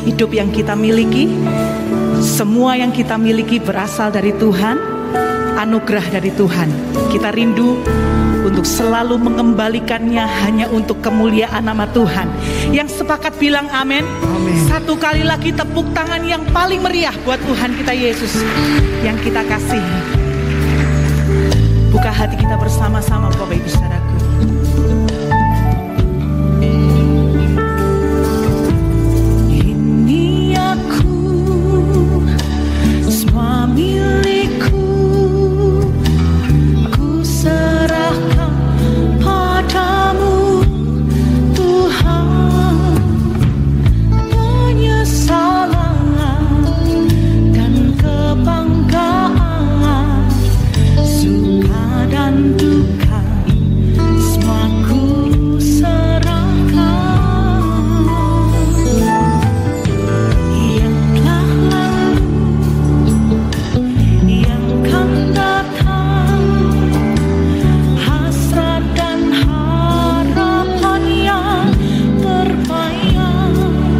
hidup yang kita miliki, semua yang kita miliki berasal dari Tuhan, anugerah dari Tuhan. Kita rindu untuk selalu mengembalikannya hanya untuk kemuliaan nama Tuhan. Yang sepakat bilang amin. Satu kali lagi tepuk tangan yang paling meriah buat Tuhan kita Yesus yang kita kasihi. Buka hati kita bersama-sama Bapak Ibu Saudaraku. Ini aku, semua milikku, ku serahkan padamu Tuhan. Penyesalan dan kebanggaan, suka dan duka, semua ku serahkan. Yang telah lalu, yang akan datang, hasrat dan harapan yang terbayang,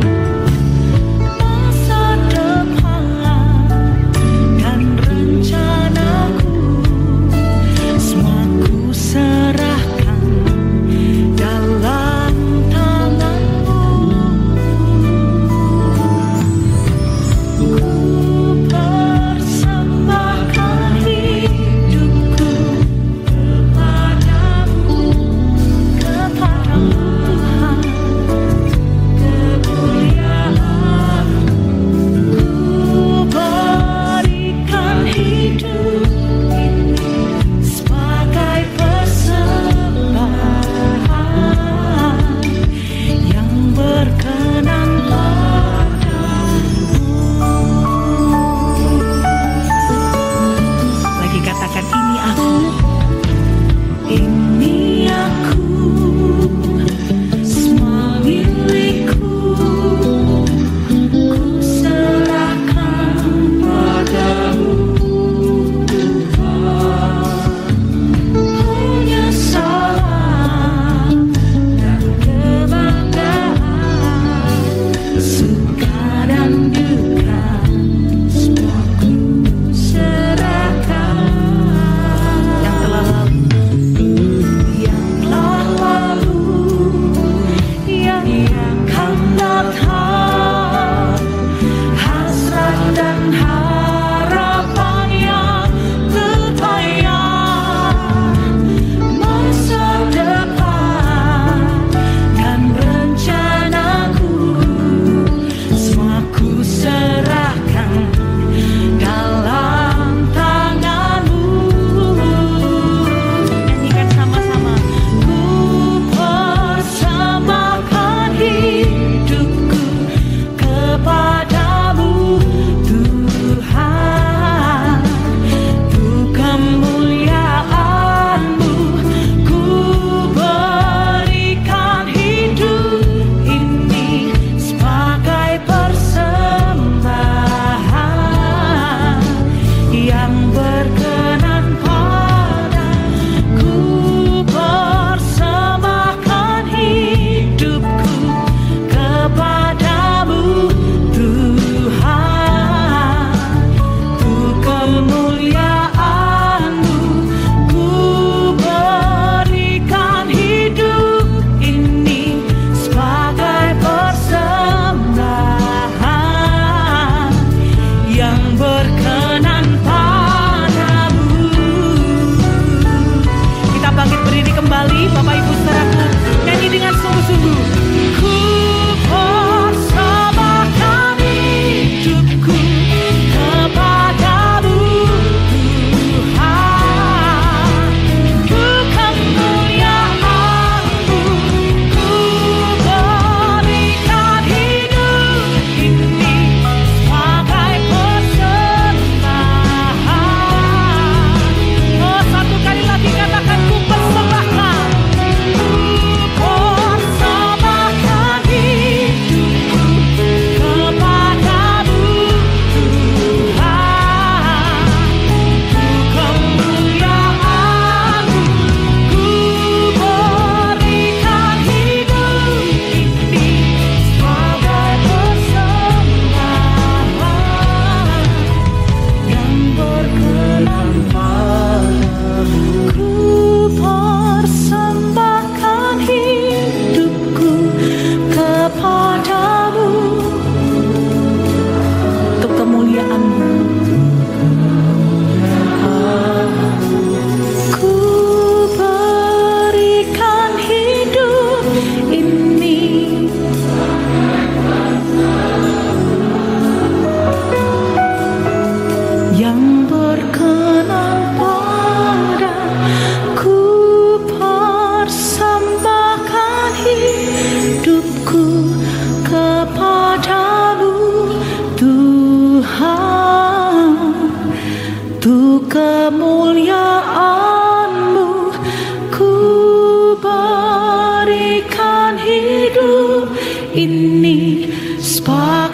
masa depan dan rencanaku, semua ku serahkan dalam tanganmu. Ku persembahkan hidupku kepadamu, kepadamu Tuhan, kemuliaan. Ku berikan hidup ini sebagai persembahan yang berkenan padamu. Lagi katakan ini aku, semua milikku, ku serahkan padamu Tuhan. Penyesalan dan kebanggaan, suka dan duka, semua ku serahkan. Yang telah lalu, yang telah lalu, yang akan datang, hasrat dan harapan yang terbayang, masa depan dan rencanaku, semua ku serahkan dalam tanganmu. Nyanyikan sama-sama. Ku persembahkan hidupku kepadamu Tuhan, untuk kemuliaan-Mu. Ku berikan hidup ini sebagai persembahan yang berkenan padamu. Ku persembahkan hidupku kepadamu Tuhan, untuk kemuliaan-Mu. Ku berikan hidup ini sebagai persembahan yang berkenan padamu. Kita bangkit berdiri kembali Bapak Ibu Saudaraku, nyanyi dengan sungguh-sungguh. Ku persembahkan hidupku kepadamu Tuhan, untuk kemuliaan-Mu. Ku berikan hidup ini sebagai persembahan. Oh, satu kali lagi katakan ku persembahkan.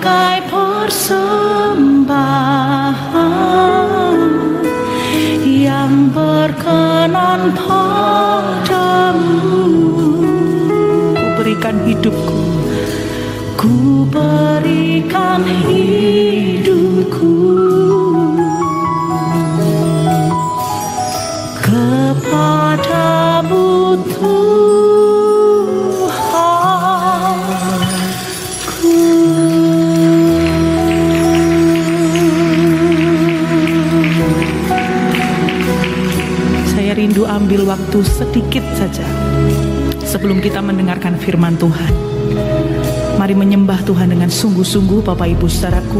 sebagai persembahan yang berkenan padamu. Ku berikan hidupku, ku berikan hidupku kepadamu Tuhanku. Saya rindu ambil waktu sedikit saja sebelum kita mendengarkan firman Tuhan. Mari menyembah Tuhan dengan sungguh-sungguh, Bapak Ibu saudaraku.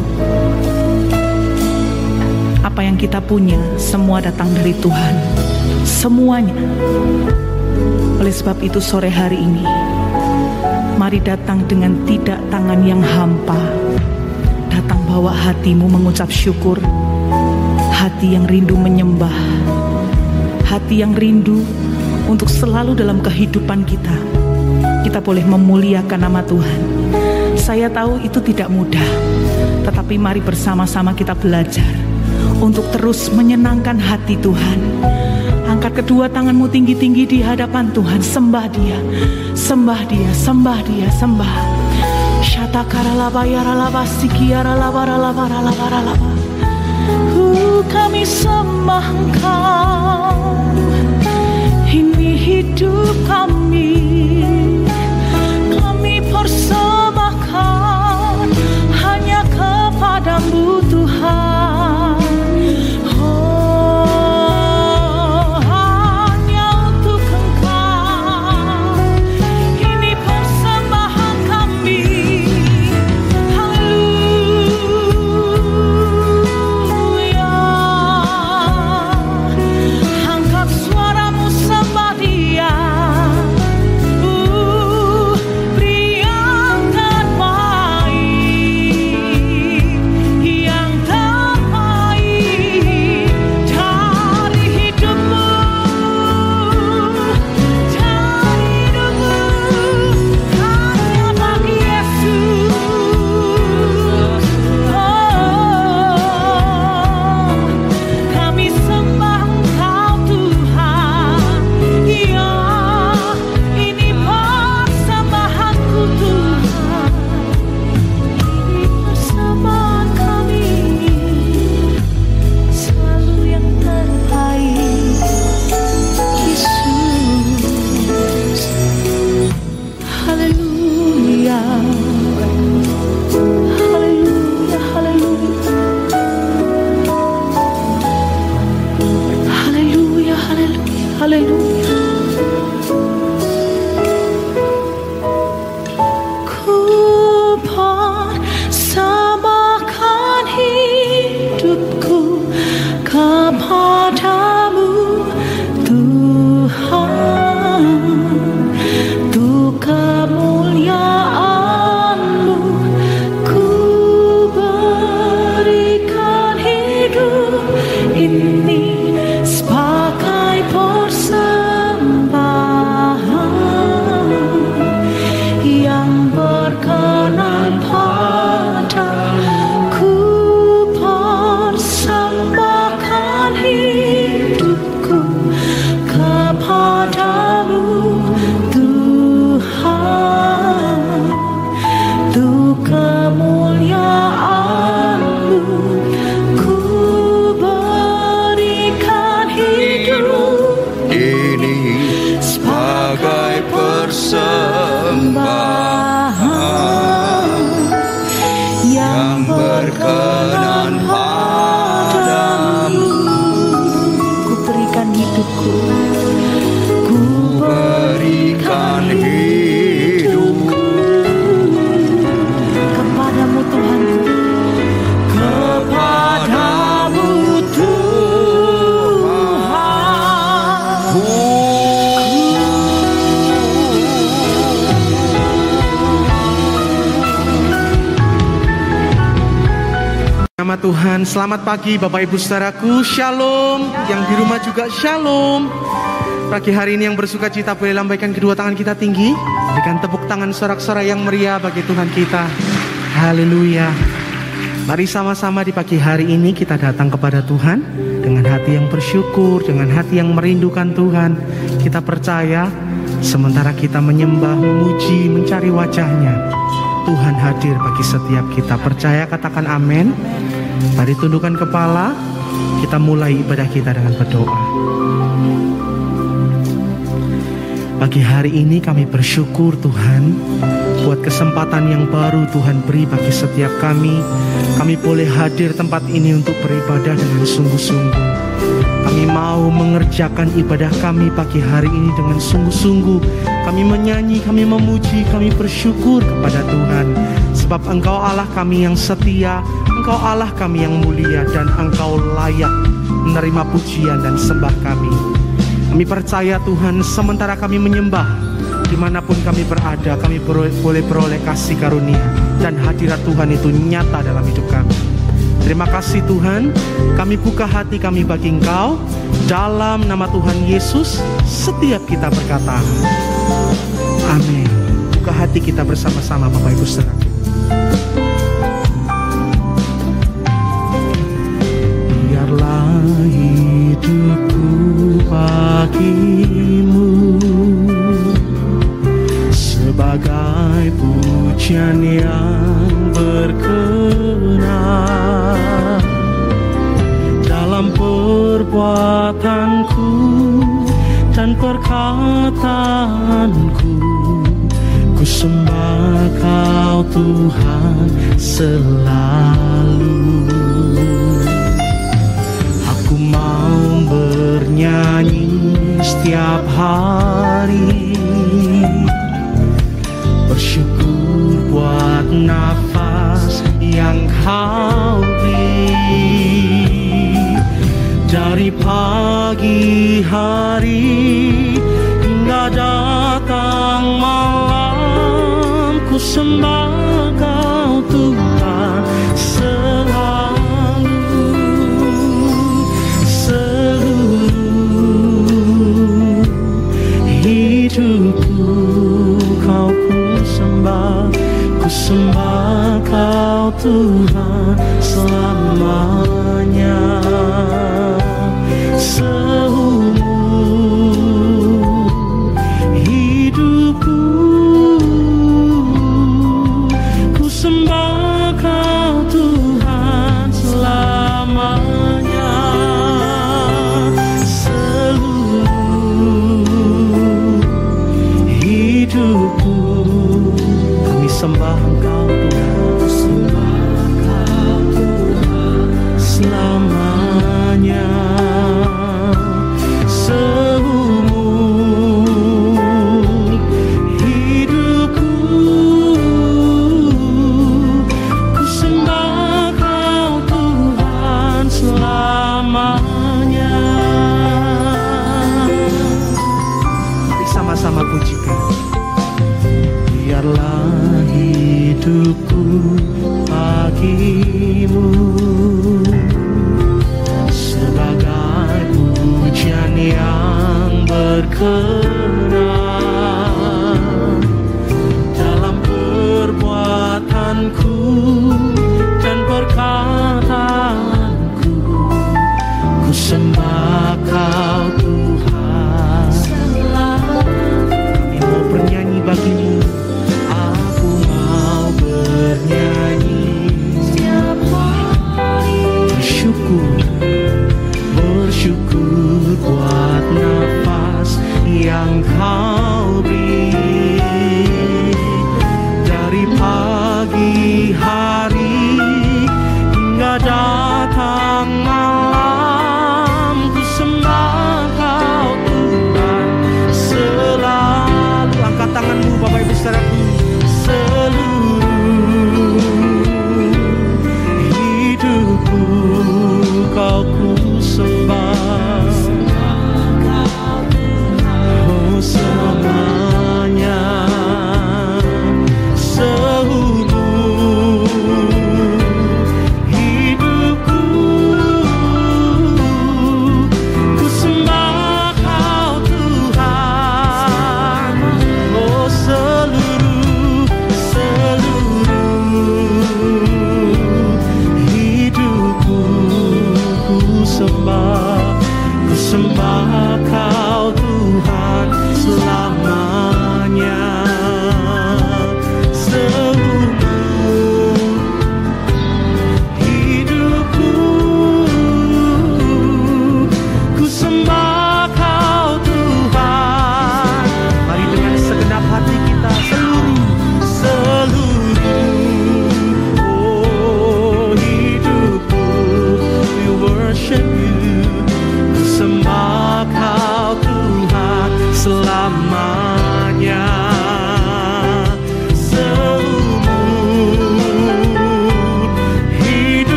Apa yang kita punya semua datang dari Tuhan, semuanya. Oleh sebab itu sore hari ini, mari datang dengan tidak tangan yang hampa. Datang bawa hatimu mengucap syukur, hati yang rindu menyembah, hati yang rindu untuk selalu dalam kehidupan kita. Kita boleh memuliakan nama Tuhan. Saya tahu itu tidak mudah, tetapi mari bersama-sama kita belajar untuk terus menyenangkan hati Tuhan. Angkat kedua tanganmu tinggi-tinggi di hadapan Tuhan. Sembah Dia, sembah Dia, sembah Dia, sembah. Kami sembah Engkau. Ini hidup kami. Kami persembahkan hanya kepadamu Tuhan. Oh, hanya untuk Engkau. Ini persembahan kami. Haleluya. Angkat suaramu, sembah Dia. Beri yang terbaik, yang terbaik dari hidupmu, dari hidupmu, hanya bagi Yesus. Oh, kami sembah Engkau Tuhan. Ya, ini persembahanku Tuhan. Ini persembahan kami, selalu yang terbaik, Yesus. Haleluya, haleluya, haleluya, haleluya, haleluya, haleluya. Ku persembahkan hidupku kepadamu Tuhan, untuk kemuliaan-Mu. Ku berikan hidup ini sebagai persembahan yang berkenan padamu. Ku persembahkan hidupku kepadamu Tuhan, untuk kemuliaan-Mu. Ku berikan hidup ini sebagai persembahan yang berkenan padamu. Ku berikan hidupku, ku Berikan hidupku kepadamu Tuhanku, kepadamu Tuhan. Nama Tuhan, selamat pagi Bapak Ibu saudaraku, Shalom. Yang di rumah juga Shalom. Pagi hari ini yang bersuka cita boleh lambaikan kedua tangan kita tinggi. Berikan tepuk tangan sorak-sorai yang meriah bagi Tuhan kita. Haleluya. Mari sama-sama di pagi hari ini kita datang kepada Tuhan dengan hati yang bersyukur, dengan hati yang merindukan Tuhan. Kita percaya sementara kita menyembah, memuji, mencari wajah-Nya, Tuhan hadir bagi setiap kita. Percaya, katakan amin. Mari tundukkan kepala, kita mulai ibadah kita dengan berdoa. Pagi hari ini kami bersyukur Tuhan buat kesempatan yang baru Tuhan beri bagi setiap kami. Kami boleh hadir tempat ini untuk beribadah dengan sungguh-sungguh. Kami mau mengerjakan ibadah kami pagi hari ini dengan sungguh-sungguh. Kami menyanyi, kami memuji, kami bersyukur kepada Tuhan. Sebab Engkau Allah kami yang setia, Engkau Allah kami yang mulia, dan Engkau layak menerima pujian dan sembah kami. Kami percaya Tuhan, sementara kami menyembah, dimanapun kami berada, kami boleh beroleh kasih karunia, dan hadirat Tuhan itu nyata dalam hidup kami. Terima kasih Tuhan, kami buka hati kami bagi Engkau. Dalam nama Tuhan Yesus, setiap kita berkata, amin. Buka hati kita bersama-sama Bapak Ibu Saudara. Biarlah hidupku bagimu sebagai pujian yang berkenan dalam perbuatanku dan perkataanku. Ku sembah Kau Tuhan selalu. Aku mau bernyanyi setiap hari, bersyukur buat nafas yang Kau beri. Dari pagi hari hingga datang malam, ku sembah Kau Tuhan selalu. Seluruh hidupku Kau ku sembah Kau Tuhan selamanya. Seumur hidupku ku sembah Kau Tuhan selamanya. Seluruh hidupku kami sembah Engkau Tuhan, sembah Kau Tuhan selamanya.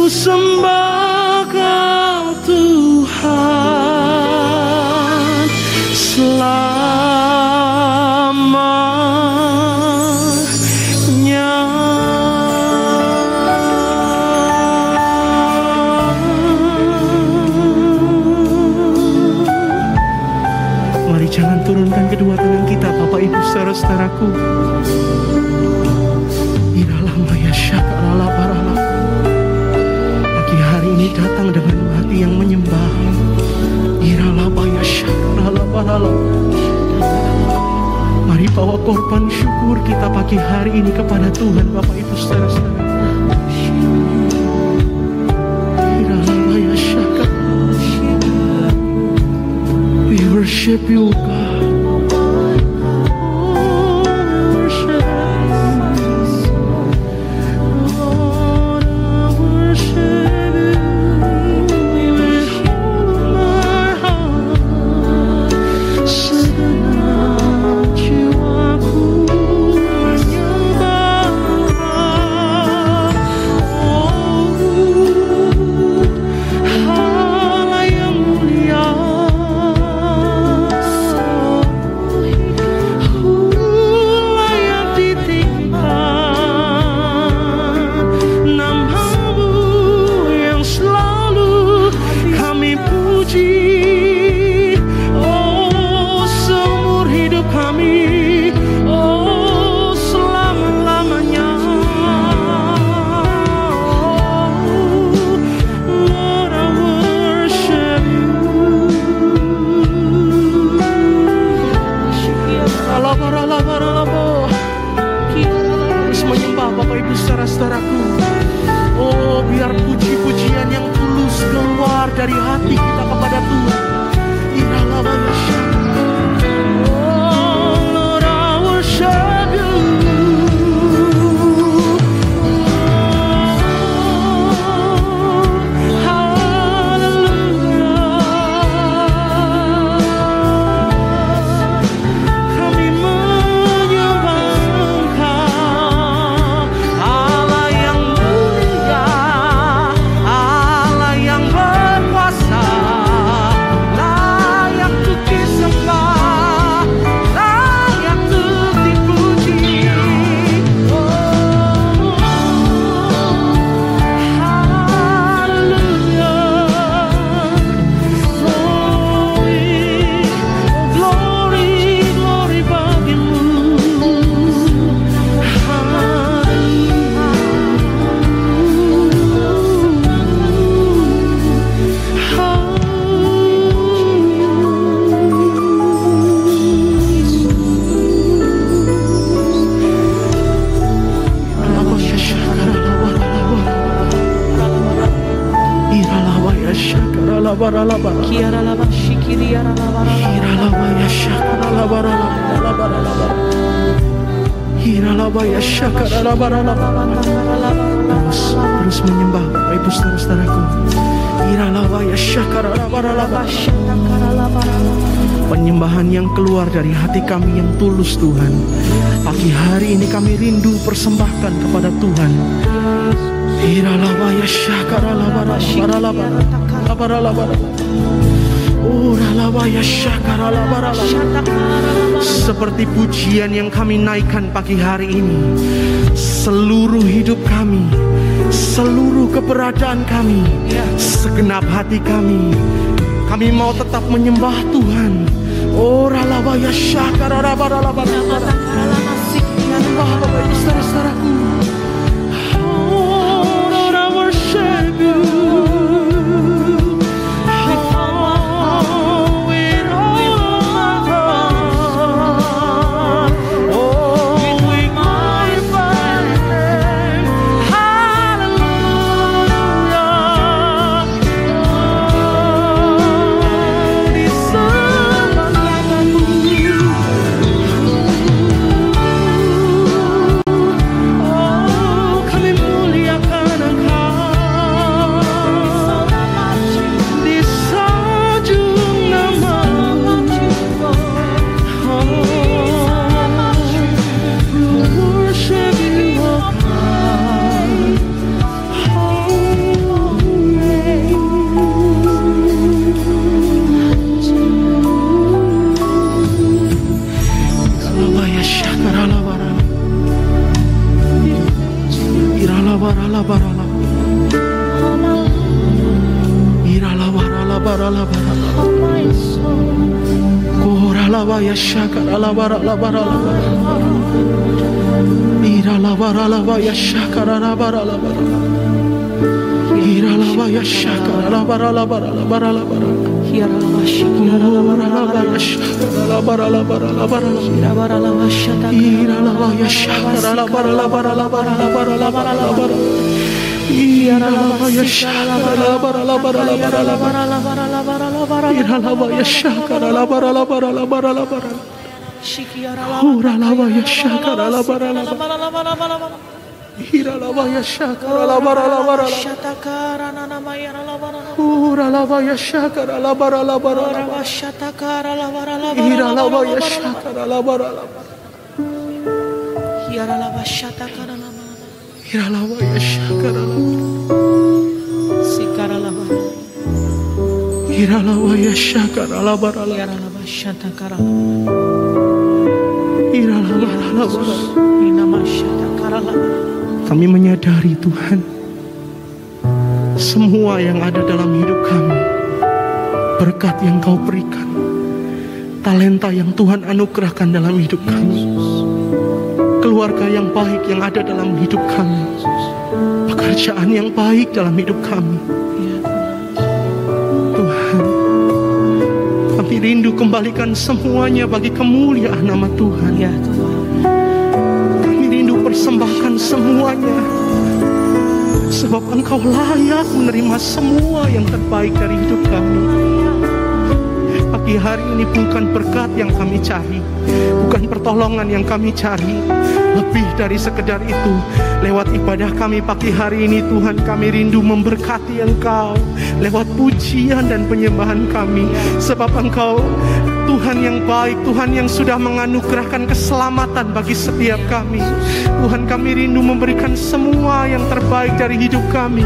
sembah Kau Tuhan selamanya. Mari jangan turunkan kedua tangan kita, Bapak Ibu saudara-saudaraku. Pagi hari ini datang dengan hati yang menyembah. Mari bawa korban syukur kita pagi hari ini kepada Tuhan, Bapak Ibu saudara-saudara. We worship you, God. Dari hati kita kepada Tuhan. Oh Lord, I worship you. Terus menyembah Bapak Ibu saudara-saudaraku. Penyembahan yang keluar dari hati kami yang tulus, Tuhan. Pagi hari ini kami rindu persembahkan kepada Tuhan. Seperti pujian yang kami naikkan pagi hari ini, seluruh hidup kami, seluruh keberadaan kami, segenap hati kami mau tetap menyembah Tuhan. Oh ralabaya syakaralabaralabara. Menyembah Bapak Ibu saudara-saudaraku. Oh Lord, I worship you. Kami menyadari Tuhan, semua yang ada dalam hidup kami, berkat yang Kau berikan, talenta yang Tuhan anugerahkan dalam hidup kami, keluarga yang baik yang ada dalam hidup kami, pekerjaan yang baik dalam hidup kami. Tuhan, kami rindu kembalikan semuanya bagi kemuliaan nama Tuhan. Ya Tuhan. Kami rindu persembahkan semuanya, sebab Engkau layak menerima semua yang terbaik dari hidup kami. Pagi hari ini bukan berkat yang kami cari, bukan pertolongan yang kami cari. Lebih dari sekedar itu, lewat ibadah kami pagi hari ini Tuhan, kami rindu memberkati Engkau lewat pujian dan penyembahan kami. Sebab Engkau Tuhan yang baik, Tuhan yang sudah menganugerahkan keselamatan bagi setiap kami. Tuhan, kami rindu memberikan semua yang terbaik dari hidup kami.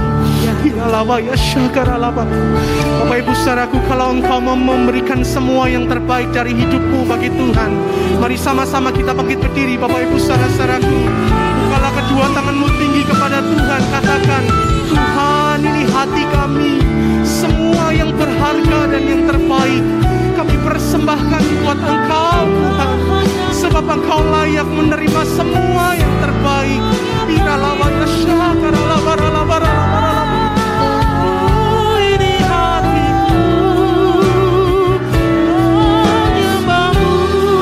Bapak Ibu saudaraku, kalau Engkau mau memberikan semua yang terbaik dari hidupmu bagi Tuhan, mari sama-sama kita bangkit berdiri. Bapak Ibu saudara-saudaraku, bukalah kedua tanganmu tinggi kepada Tuhan, katakan, Tuhan, ini hati kami, semua yang berharga dan yang terbaik kami persembahkan buat Engkau Tuhan, sebab Engkau layak menerima semua yang terbaik. Ini hatiku menyembahmu.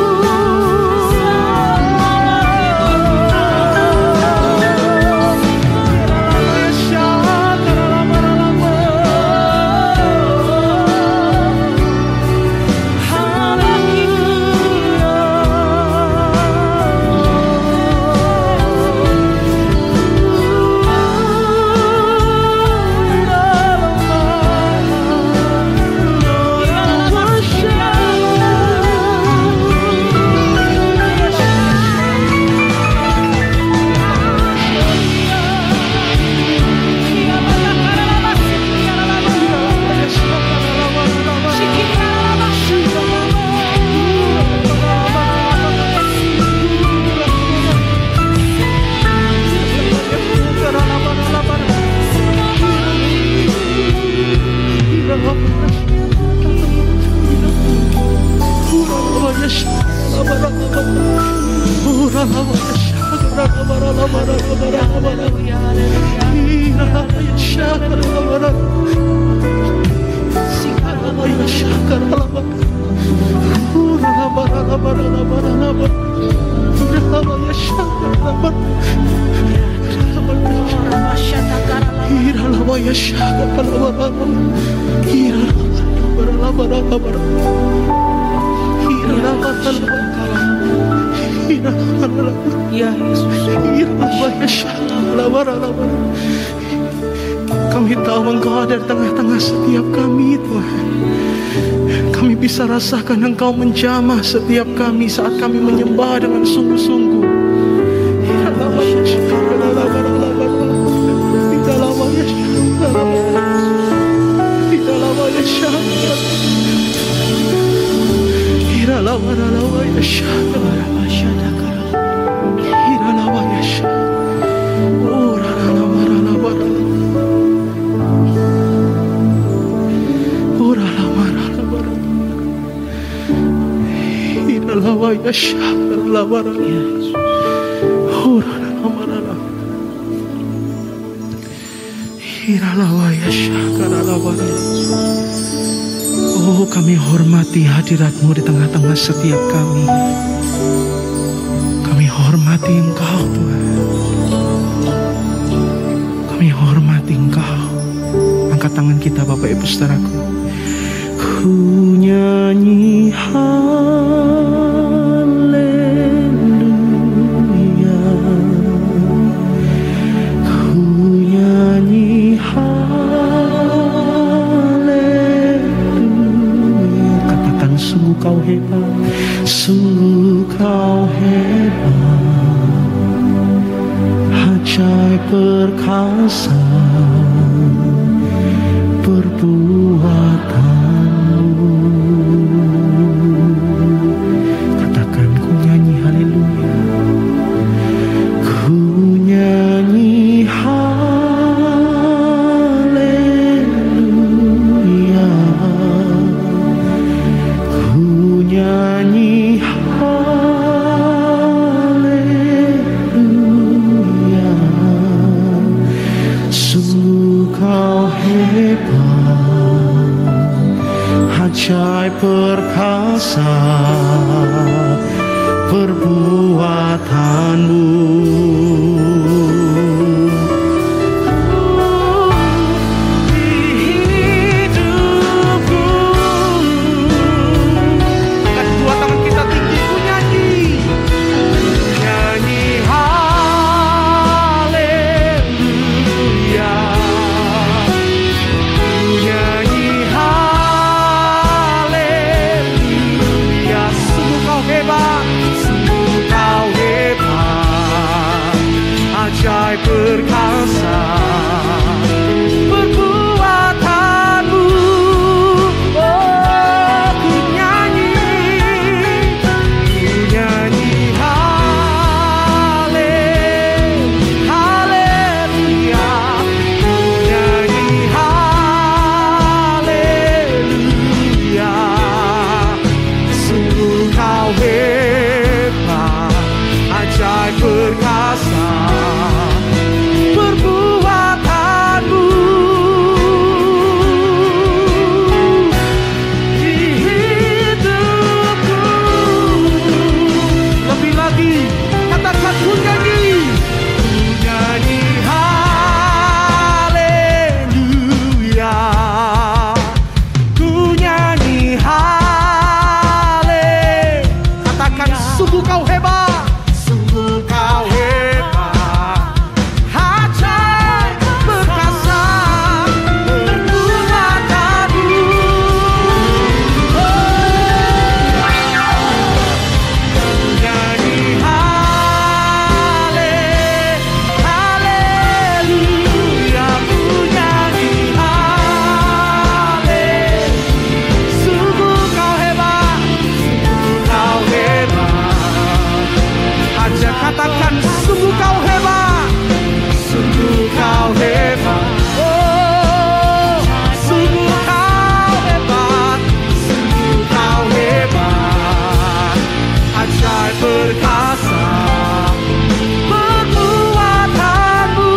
Kami tahu Engkau ada di tengah-tengah setiap kami, Tuhan. Kami bisa rasakan Engkau menjamah setiap kami saat kami menyembah dengan sungguh-sungguh. Ora Oh, kami hormati hadirat-Mu di tengah-tengah setiap kami. Kami hormati Engkau, Tuhan. Kami hormati Engkau. Angkat tangan kita, Bapak Ibu Saudaraku. Ku nyanyi haleluya, ku nyanyi haleluya. Katakan sungguh Kau hebat, sungguh Kau hebat, ajaib perkasa perbuatanmu. Katakan ku nyanyi haleluya, ku nyanyi haleluya, ku nyanyi haleluya. Sungguh Kau hebat, ajaib perkasa perbuatanmu. Perkasa perbuatanmu. Oh, ku nyanyi haleluya, ku nyanyi haleluya. Sungguh Kau hebat, ajaib perkasa perbuatanmu. Di hidupku, lebih lagi katakan ku nyanyi haleluya, ku nyanyi haleluya. Katakan sungguh Kau hebat, sungguh Kau hebat, ajaib perkasa perbuatanmu. Ku nyanyi haleluya, ku nyanyi haleluya. Sungguh Kau hebat, sungguh Kau hebat, aja katakan sungguh Kau hebat, sungguh Kau hebat. Oh, sungguh Kau hebat, sungguh Kau hebat, ajaib perkasa perbuatanmu.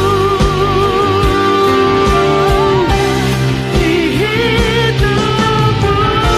Di hidupku,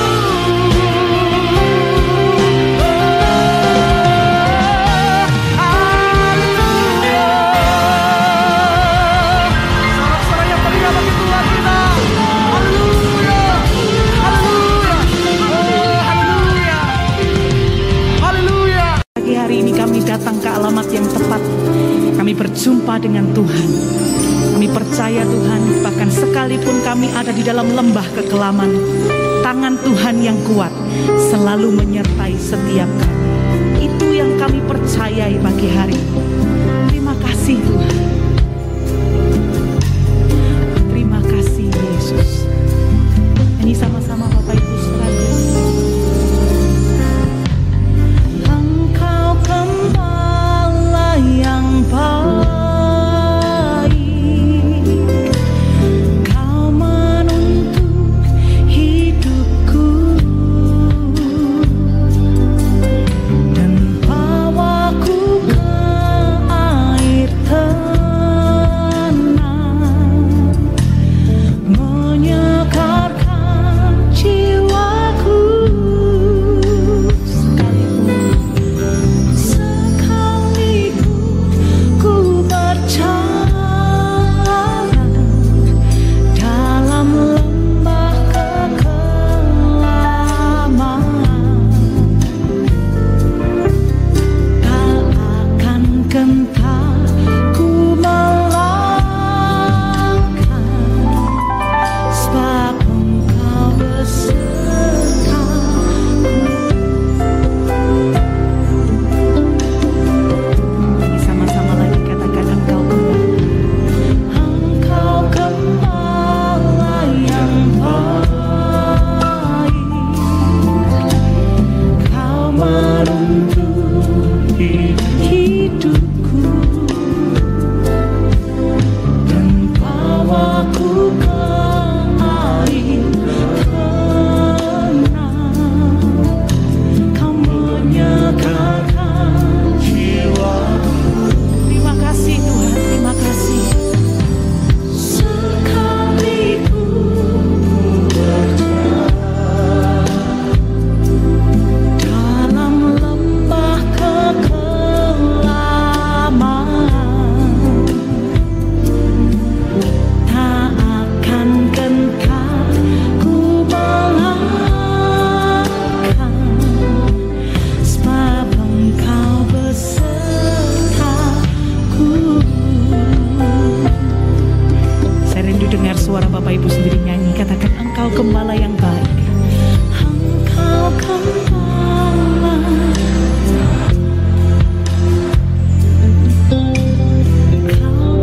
sorak-sorai yang meriah bagi Tuhan kita. Haleluya, haleluya, haleluya, haleluya. Pagi hari ini kami datang ke alamat yang tepat. Kami berjumpa dengan Tuhan. Kami percaya Tuhan, bahkan sekalipun kami ada di dalam lembah kekelaman, tangan Tuhan yang kuat selalu menyertai setiap kami. Itu yang kami percayai pagi hari ini. Terima kasih Tuhan. Terima kasih Yesus. Ini sama-sama Bapak Ibu Saudara. Engkau gembala yang baik, Kau menuntun hidupku. suara Bapak Ibu sendiri nyanyi, katakan Engkau Gembala yang baik. Engkau Gembala, Kau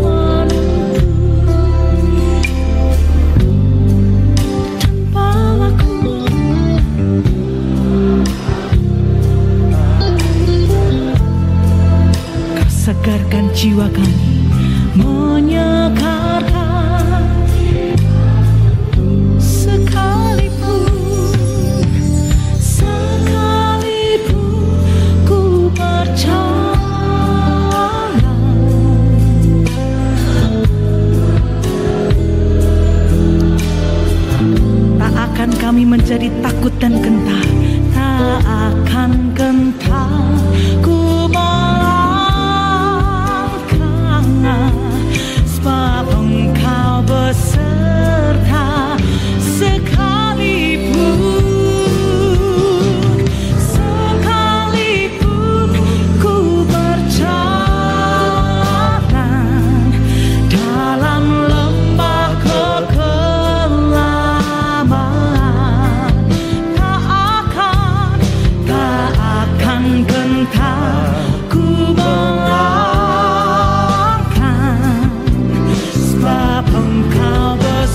menuntun tanpaku, Kau segarkan jiwa kami, menyegarkan sekalipun ku percaya. Tak akan kami menjadi takut dan gentar, tak akan gentar ku melangkah, sebab Engkau beserta sekalipun ku berjalan dalam lembah kegelapan, tak akan gentar ku melangkah, sebab Engkau beserta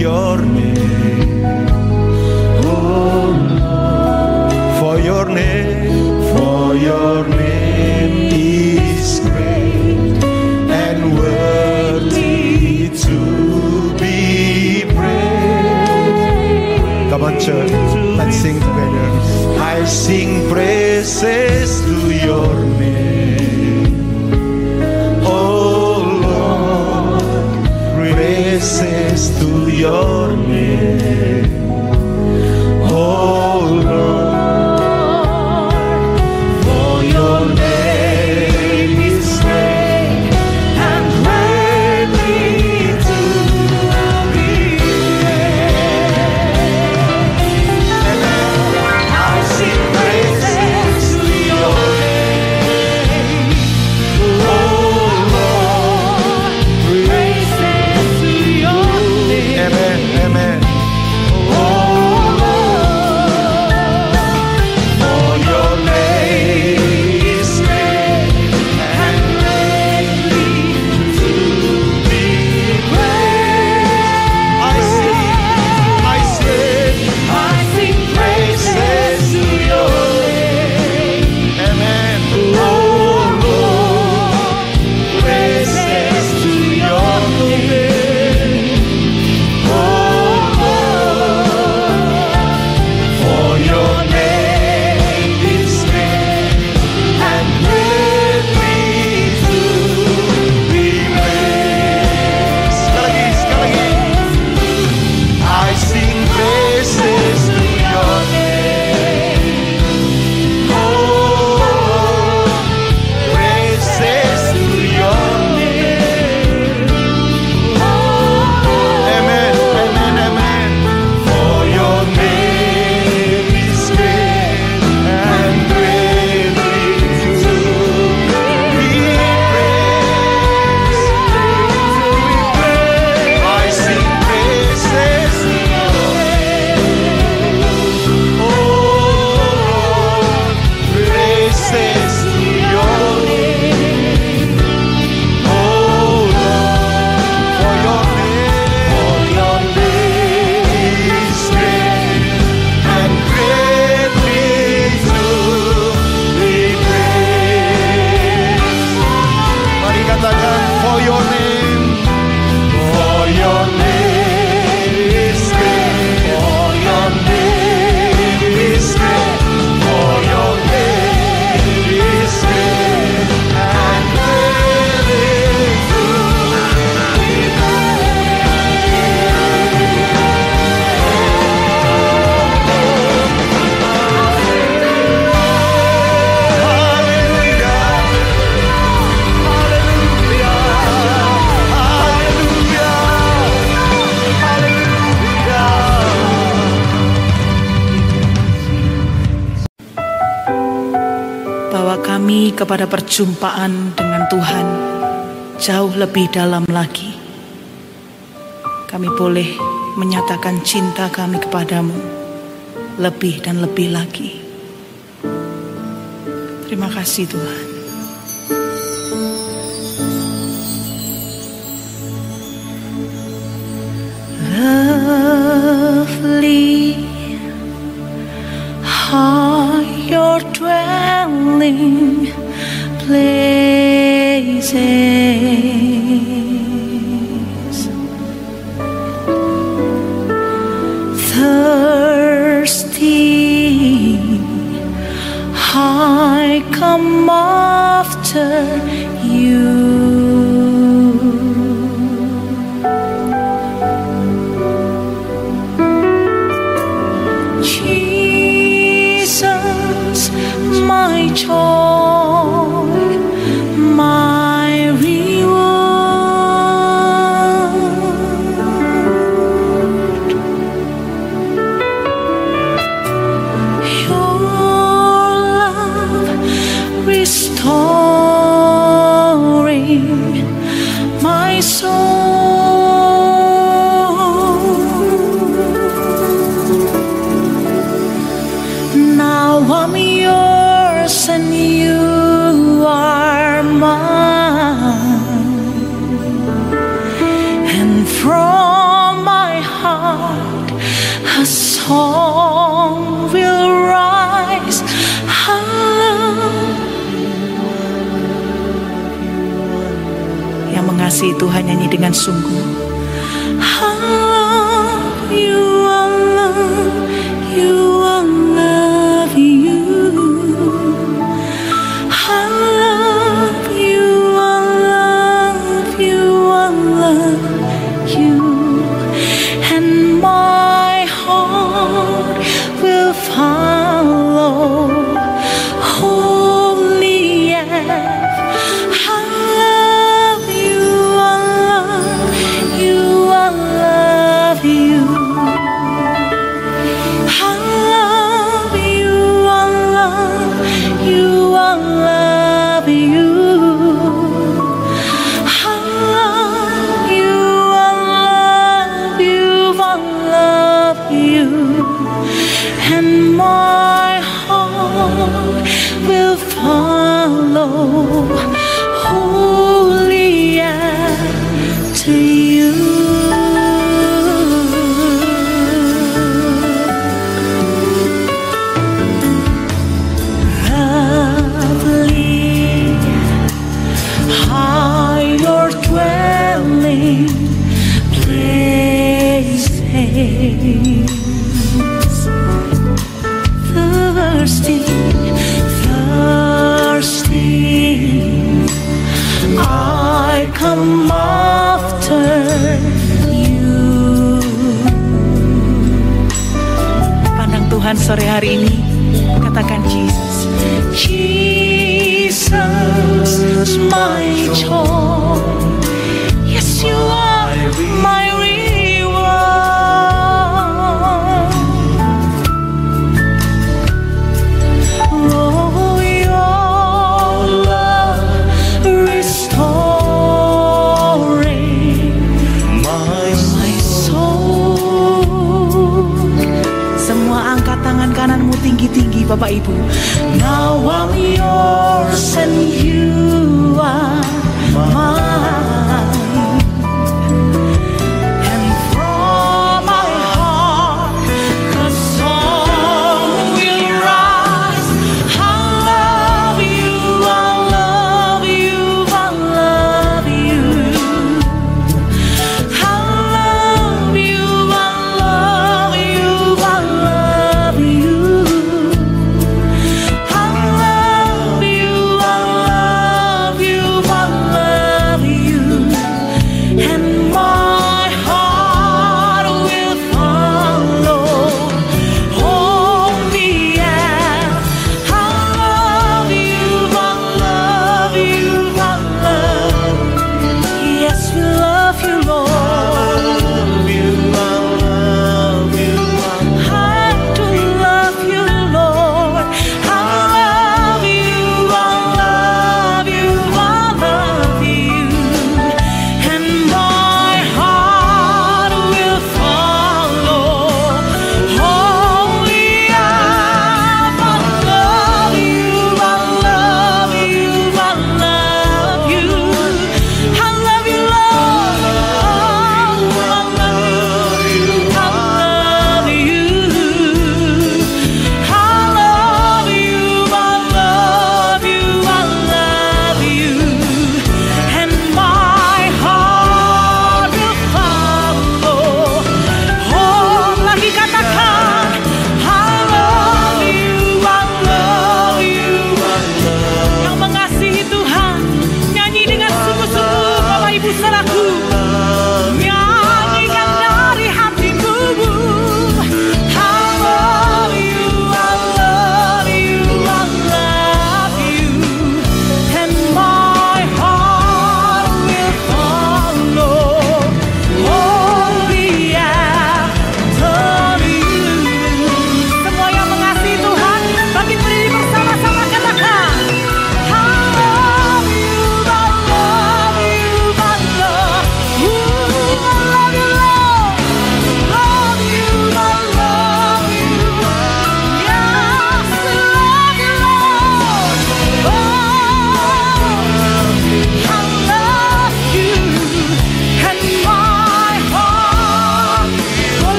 your name. Oh Lord, for your name is great and worthy to be praised. Come on, church, let's sing together. I sing praises to your name. Oh Lord, praises to your name. Oh Lord, for your name is great and worthy to be praised. I sing praises to your name. Oh Lord, praises to your name. Amen, amen. Kepada perjumpaan dengan Tuhan jauh lebih dalam lagi. Kami boleh menyatakan cinta kami kepadamu lebih dan lebih lagi. Terima kasih Tuhan. Lovely are your dwelling places, thirsty, I come after you. Jesus, my joy, my reward. Your love restoring my soul. Now I'm yours and you are mine, and from my heart song will rise. Yang mengasihi Tuhan nyanyi dengan sungguh. I love you, I love you, I love you. I love you, I love you, I love you. And my heart will follow. Holy F. I love you, I love you, I love you. I love you, I love you, I love you. I love you, I love you, I love you. And my heart will follow wholly after you. Lovely are your dwelling places. Thirsty, I come after you. Pandang Tuhan sore hari ini, katakan Jesus. Jesus, my joy. Yes, you are my reward. Oh, your love restoring my soul. Semua angkat tangan kananmu tinggi-tinggi Bapak Ibu. Now I'm yours and you are mine. And from my heart a song will rise. I love you, I love you, I love you. I love you, I love you, I love you. I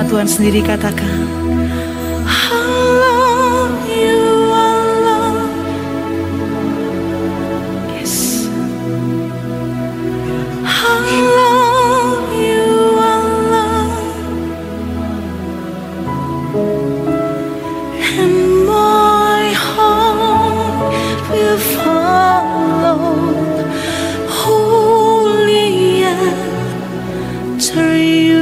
Tuhan sendiri katakan, I love you, I love. Yes. I love you, I love. And my heart will follow wholly after you.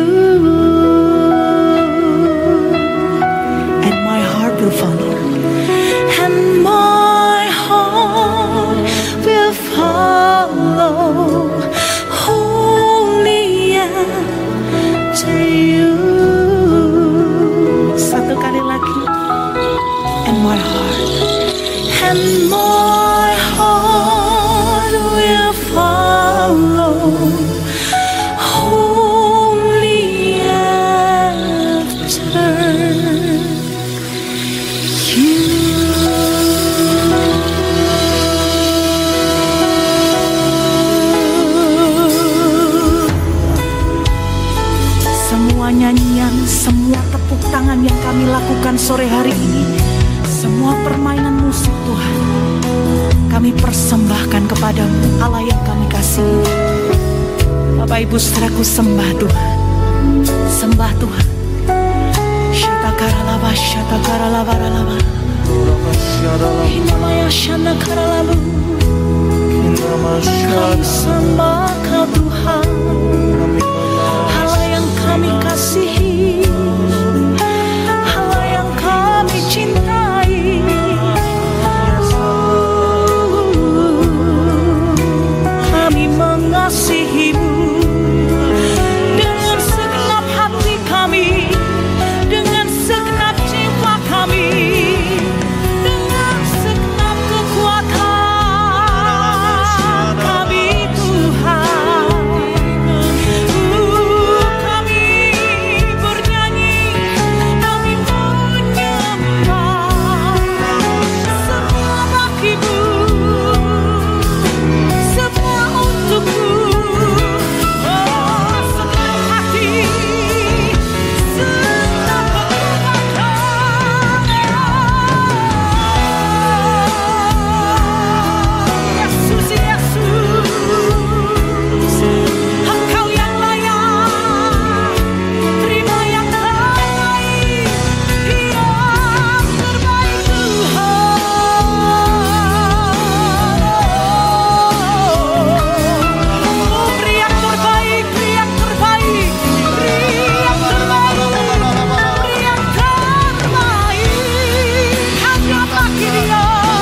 And my heart will follow. And my heart will follow wholly after you. Satu kali lagi. And my heart. And my heart will follow wholly after you. Semua nyanyian, semua tepuk tangan yang kami lakukan sore hari ini, semua permainan musik Tuhan, kami persembahkan kepadamu, Allah yang kami kasihi. Bapak Ibu saudaraku, sembah Tuhan, sembah Tuhan. Syatakaralaba, syatakaralabaralaba, Hinamaya shanakaralu. Kami sembah Kau Tuhan, Allah yang kami kasihi, Allah yang kami cintai. Kami mengasihi-Mu dengan segenap hati kami, dengan segenap jiwa kami, dengan segenap kekuatan kami Tuhan. Kami bernyanyi, kami menyembah semua bagi-Mu, semua untuk-Mu. Oh, segenap hati, segenap kekuatan. Yesus, Yesus, Engkau yang layak, terima yang terbaik, yang terbaik Tuhan. Oh, beri yang terbaik, beri yang terbaik, beri yang terbaik, beri yang terbaik hanya bagi Dia.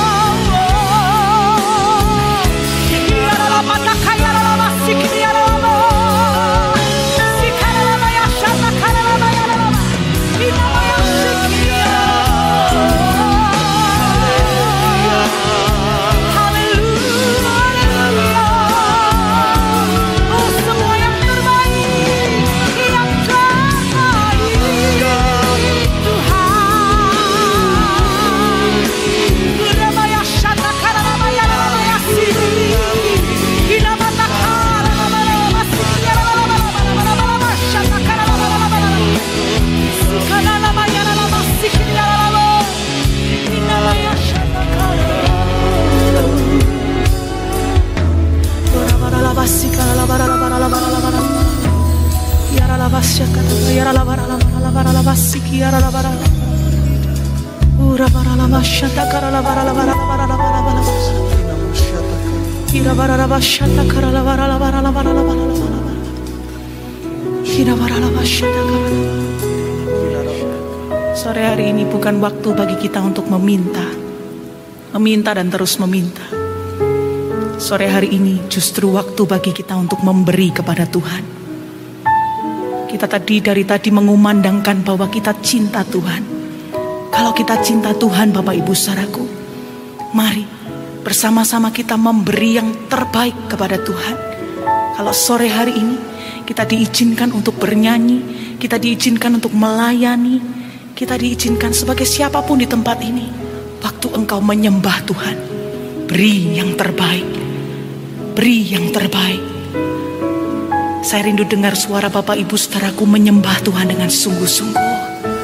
Sore hari ini bukan waktu bagi kita untuk meminta dan terus meminta. Sore hari ini justru waktu bagi kita untuk memberi kepada Tuhan. Kita dari tadi mengumandangkan bahwa kita cinta Tuhan. Kalau kita cinta Tuhan, Bapak Ibu saudaraku, mari bersama-sama kita memberi yang terbaik kepada Tuhan. Kalau sore hari ini kita diizinkan untuk bernyanyi, kita diizinkan untuk melayani, kita diizinkan sebagai siapapun di tempat ini. Waktu engkau menyembah Tuhan, beri yang terbaik, beri yang terbaik. Saya rindu dengar suara Bapak Ibu saudaraku menyembah Tuhan dengan sungguh-sungguh.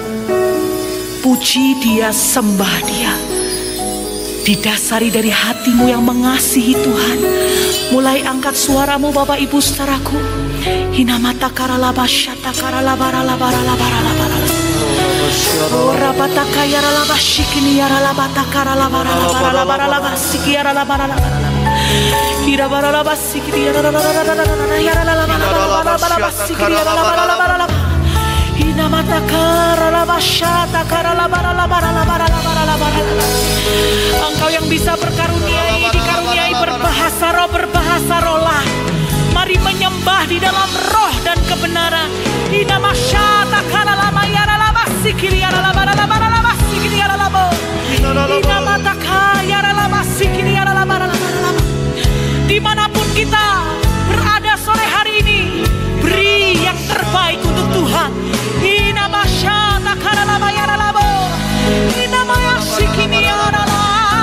Puji Dia, sembah Dia. Didasari dari hatimu yang mengasihi Tuhan. Mulai angkat suaramu Bapak Ibu saudaraku. Hinamata karalaba syata karalabara labara labara labara. Ora bataka yara laba shikini yara laba takara labara labara labara labara siki yara labara labara. Hira bara laba sikiri yara labara yara labara labara sikiri yara labara labara. Hinamata karalaba syata karalabara labara labara labara labara. Engkau yang bisa berkaruniai, dikaruniai berbahasa roh, berbahasa rohlah. Mari menyembah di dalam roh dan kebenaran. Hinama syata karalama yara laba sikiri yara labara labara labara sikiri yara labo. Hinamata kayara laba sikiri yara labara labara labara. Dimanapun kita berada sore hari ini, beri yang terbaik untuk Tuhan. Hinama syata karalama yara labo. Hinama yasikini yara labo.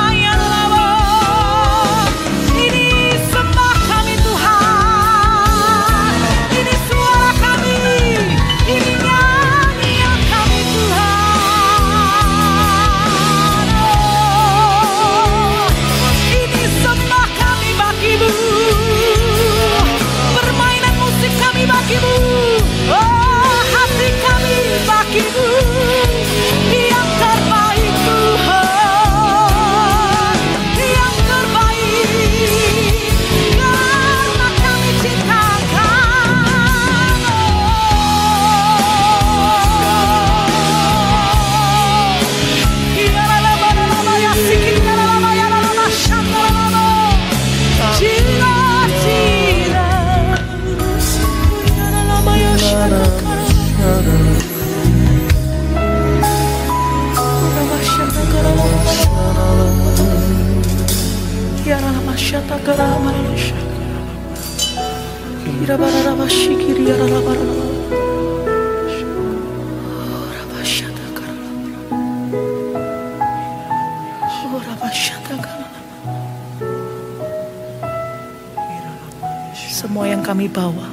Semua yang kami bawa,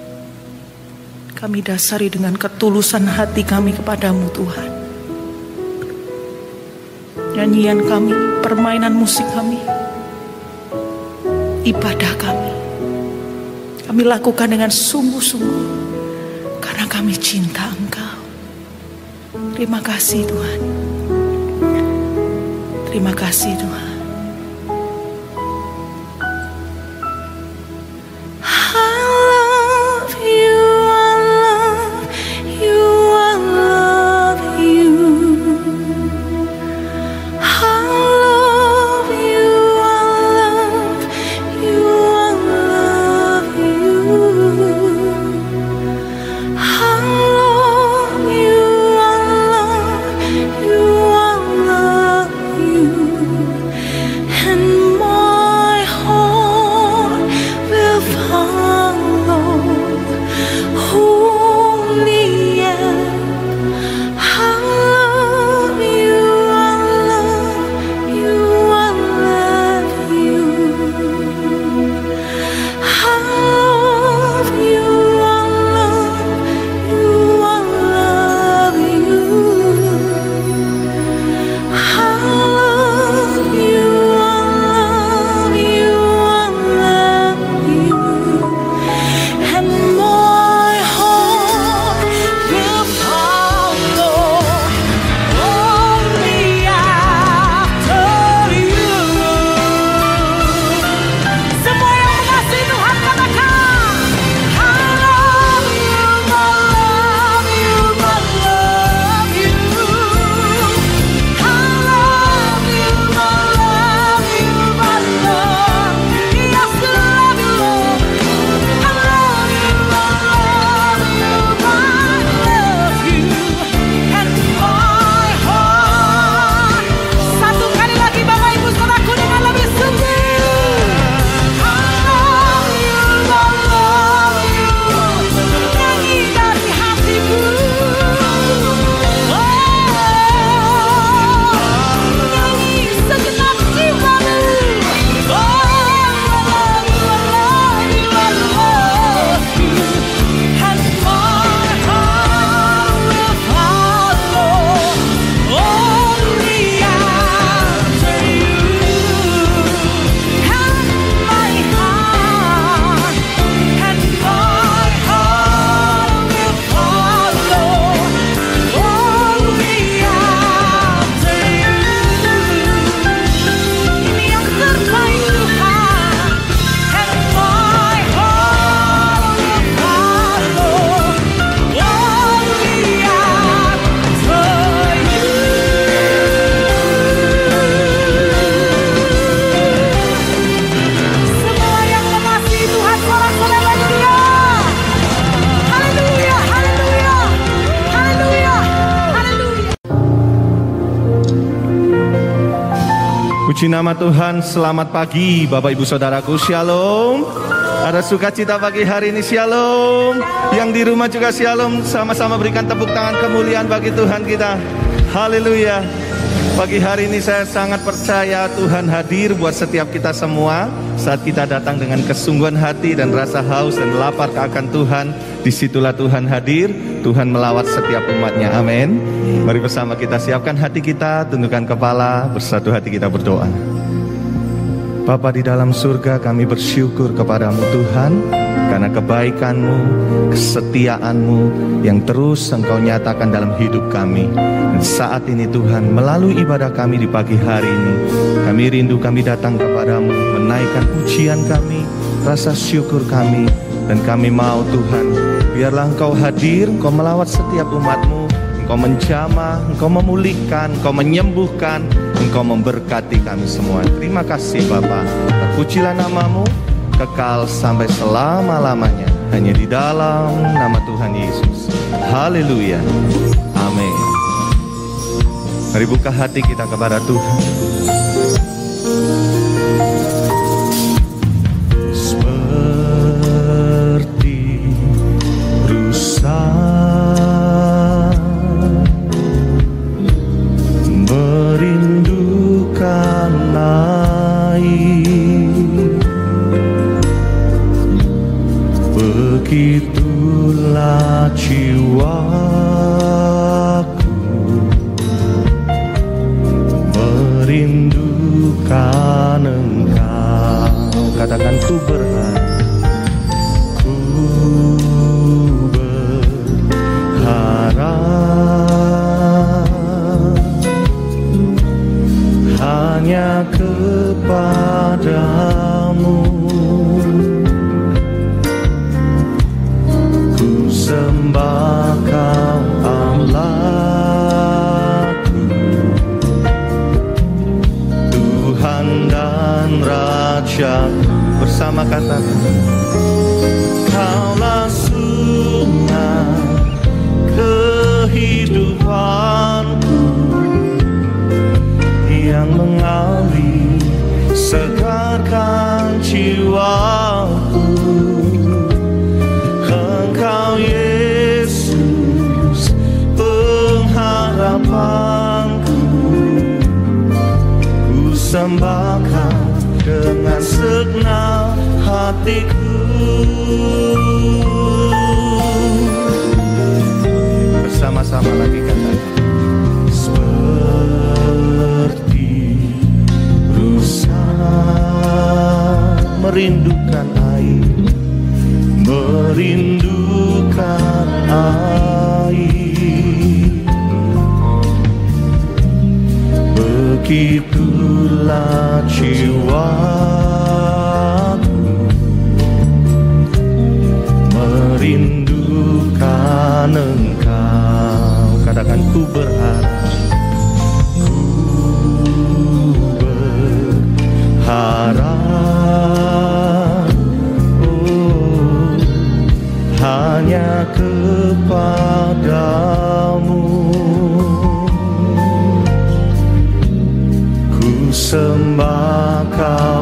kami dasari dengan ketulusan hati kami kepadamu Tuhan. Nyanyian kami, permainan musik kami, ibadah kami lakukan dengan sungguh-sungguh karena kami cinta Engkau. Terima kasih Tuhan. Terima kasih Tuhan. Puji nama Tuhan, selamat pagi Bapak Ibu Saudaraku, Shalom. Ada sukacita pagi hari ini, Shalom. Yang di rumah juga Shalom. Sama-sama berikan tepuk tangan kemuliaan bagi Tuhan kita. Haleluya. Pagi hari ini saya sangat percaya Tuhan hadir buat setiap kita semua. Saat kita datang dengan kesungguhan hati dan rasa haus dan lapar akan Tuhan, disitulah Tuhan hadir. Tuhan melawat setiap umatnya, amin. Mari bersama kita siapkan hati kita, tundukkan kepala, bersatu hati kita berdoa. Bapa di dalam surga, kami bersyukur kepadamu Tuhan, karena kebaikan-Mu, kesetiaan-Mu yang terus Engkau nyatakan dalam hidup kami. Dan saat ini Tuhan, melalui ibadah kami di pagi hari ini, kami rindu kami datang kepadamu, menaikkan pujian kami, rasa syukur kami. Dan kami mau Tuhan, biarlah Engkau hadir, Engkau melawat setiap umat-Mu, Engkau menjamah, Engkau memulihkan, Engkau menyembuhkan, Engkau memberkati kami semua. Terima kasih Bapa. Terpujilah nama-Mu, kekal sampai selama-lamanya. Hanya di dalam nama Tuhan Yesus. Haleluya. Amin. Mari buka hati kita kepada Tuhan. Merindukan air, begitulah jiwaku merindukan Engkau. Katakan ku berharap, hanya kepadamu ku sembah Kau Allahku, Tuhan dan Rajaku. Bersama katakan, Kaulah sungai kehidupanku yang mengalir, segarkan jiwaku. Engkau Yesus, pengharapanku. Ku sembah Kau dengan segenap hatiku. Bersama-sama lagi katakan, merindukan air, merindukan air, begitulah jiwaku merindukan Engkau. Katakan ku berharap, harap, oh, hanya kepadamu ku sembah Kau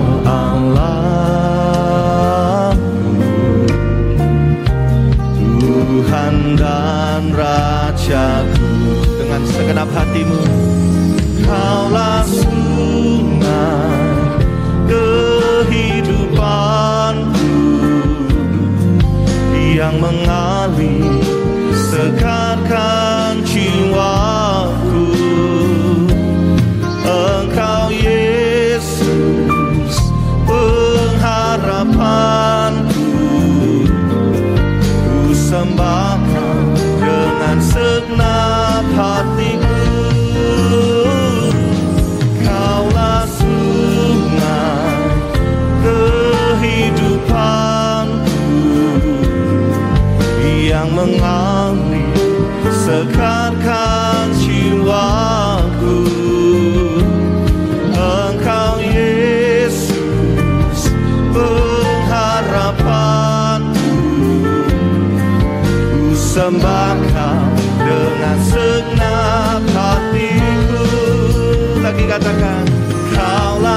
Allahku, Tuhan dan Rajaku. Dengan segenap hatimu, Kaulah sungai kehidupanku yang mengalir, segarkan jiwaku. Engkau Yesus, pengharapanku. Ku sembah Kau dengan segenap hatiku. Kaulah sungai kehidupanku yang mengalir, segarkan jiwaku. Engkau Yesus, pengharapanku. Ku sembah Kau dengan segenap hatiku. Lagi katakan, Kaulah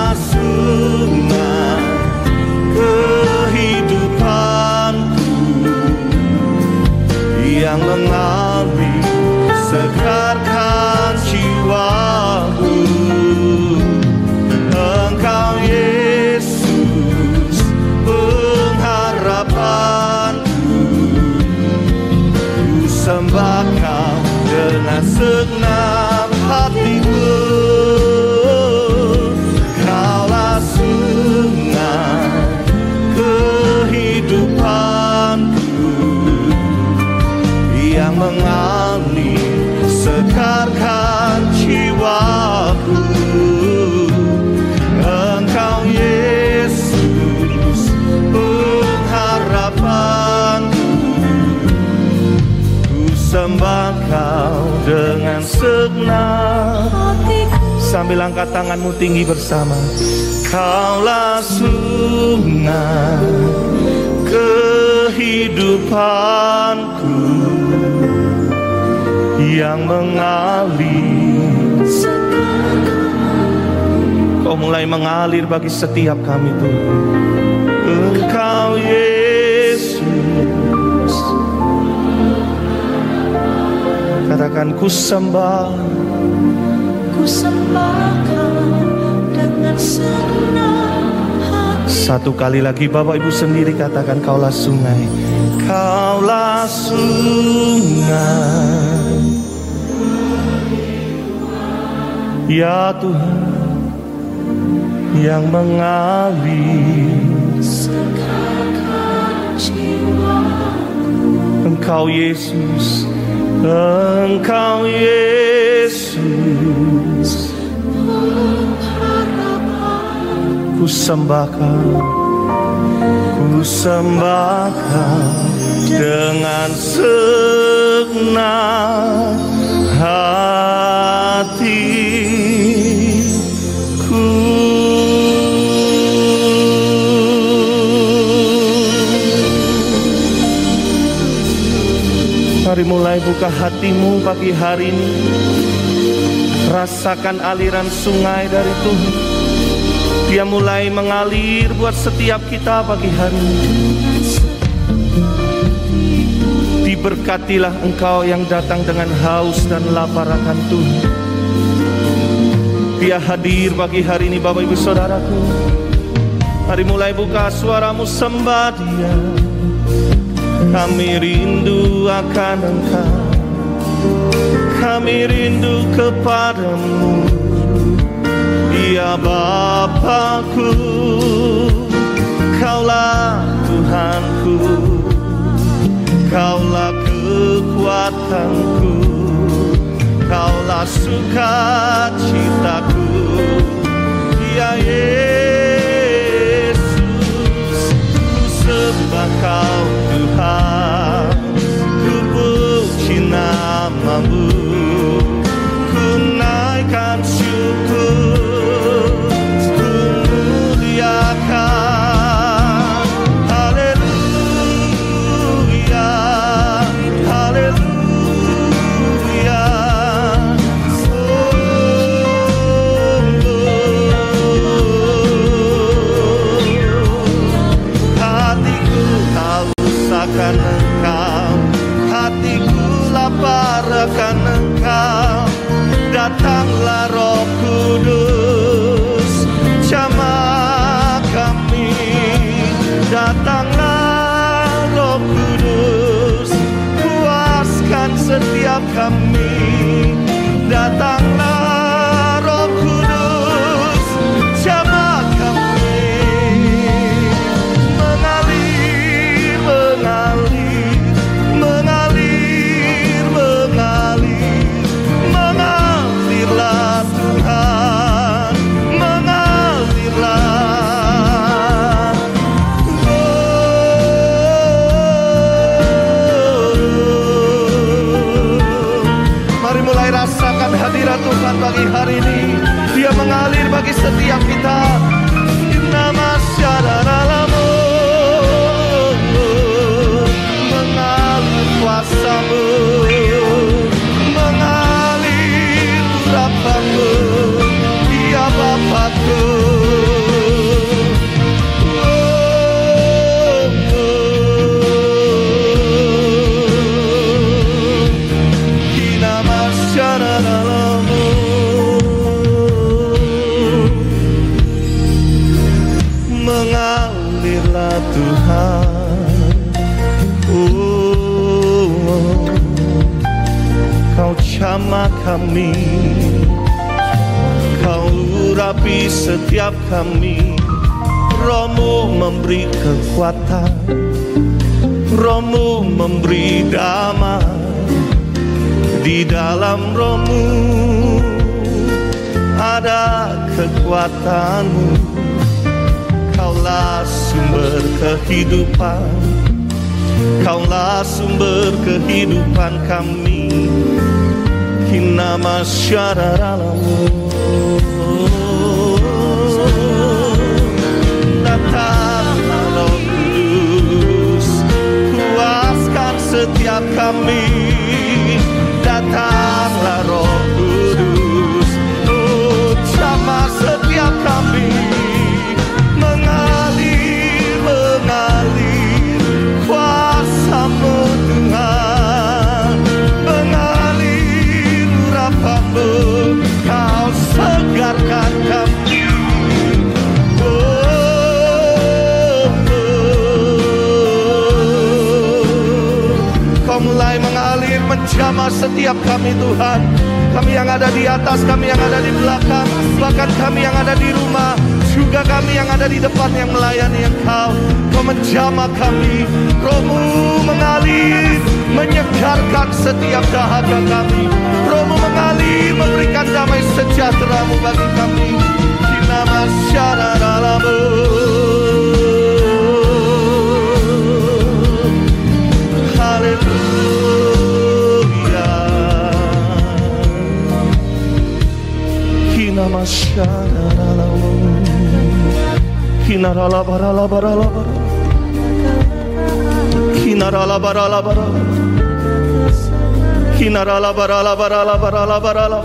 sembah Kau dengan segenap hatiku. Kaulah sungai kehidupanku yang mengalir segarkan jiwaku. Engkau Yesus pengharapanku. Ku sembah Kau dengan segenap hatiku. Sambil angkat tanganmu tinggi bersama. Kaulah sungai kehidupanku yang mengalir. Kau mulai mengalir bagi setiap kami Tuhan. Engkau Yesus. Katakan ku sembah. Ku sembah Kau dengan segenap hati. Satu kali lagi Bapak Ibu sendiri katakan, Kaulah sungai. Kaulah sungai. Ya Tuhan, yang mengalir segarkan jiwaku. Engkau Yesus. Engkau Yesus ku sembah Kau. Ku sembah Kau dengan segenap hatiku. Mari mulai buka hatimu pagi hari ini. Rasakan aliran sungai dari Tuhan. Dia mulai mengalir buat setiap kita pagi hari ini. Diberkatilah engkau yang datang dengan haus dan lapar akan Tuhan. Dia hadir pagi hari ini Bapak Ibu Saudaraku. Mari mulai buka suaramu, sembah Dia. Kami rindu akan Engkau. Kami rindu kepadamu, ya Bapakku. Kaulah Tuhanku, Kaulah kekuatanku, Kaulah sukacitaku, ya Yesus. Ku sembah Kau Tuhan, ku puji namamu, ku naikkan syukur, ku muliakan. Haleluya, haleluya. Hatiku haus akan Engkau, hatiku lapar akan Engkau. Datanglah Roh Kudus, jamah kami. Datanglah Roh Kudus, puaskan setiap kami. Datanglah Roh Kudus, jamah kami. Mengalir, mengalir, mengalir, mengalir. Mengalirlah Tuhan, mengalirlah. Mari mulai rasakan hadirat Tuhan pagi hari ini. Dia mengalir bagi setiap kita. Nama syadaramu, mengalir kuasamu, mengalir urapanmu, ya Bapakku. Nama syadaramu. bersama kami. Kau urapi setiap kami. Roh-Mu memberi kekuatan, Roh-Mu memberi damai. Di dalam Roh-Mu ada kekuatan-Mu. Kaulah sumber kehidupan, Kaulah sumber kehidupan kami. Kina masyararamu. Datanglah Roh Kudus, kuaskan setiap kami. Datanglah Roh Kudus, jamah setiap kami. Mengalir, mengalir kuasa-Mu Tuhan. Mengalir urapan-Mu, Kau segarkan kami. Kau mulai mengalir menjamah setiap kami Tuhan. Kami yang ada di atas, kami yang ada di belakang, bahkan kami yang ada di rumah, juga kami yang ada di depan yang melayani Engkau. Kau menjamah kami. Roh-Mu mengalir, menyegarkan setiap dahaga kami. Roh-Mu mengalir, memberikan damai sejahtera-Mu bagi kami. Kina masyararamu. Haleluya. Kina masyararamu. Kina ralabaralabaralabar. Kina ralabaralabar. Kina ralabaralabaralabar.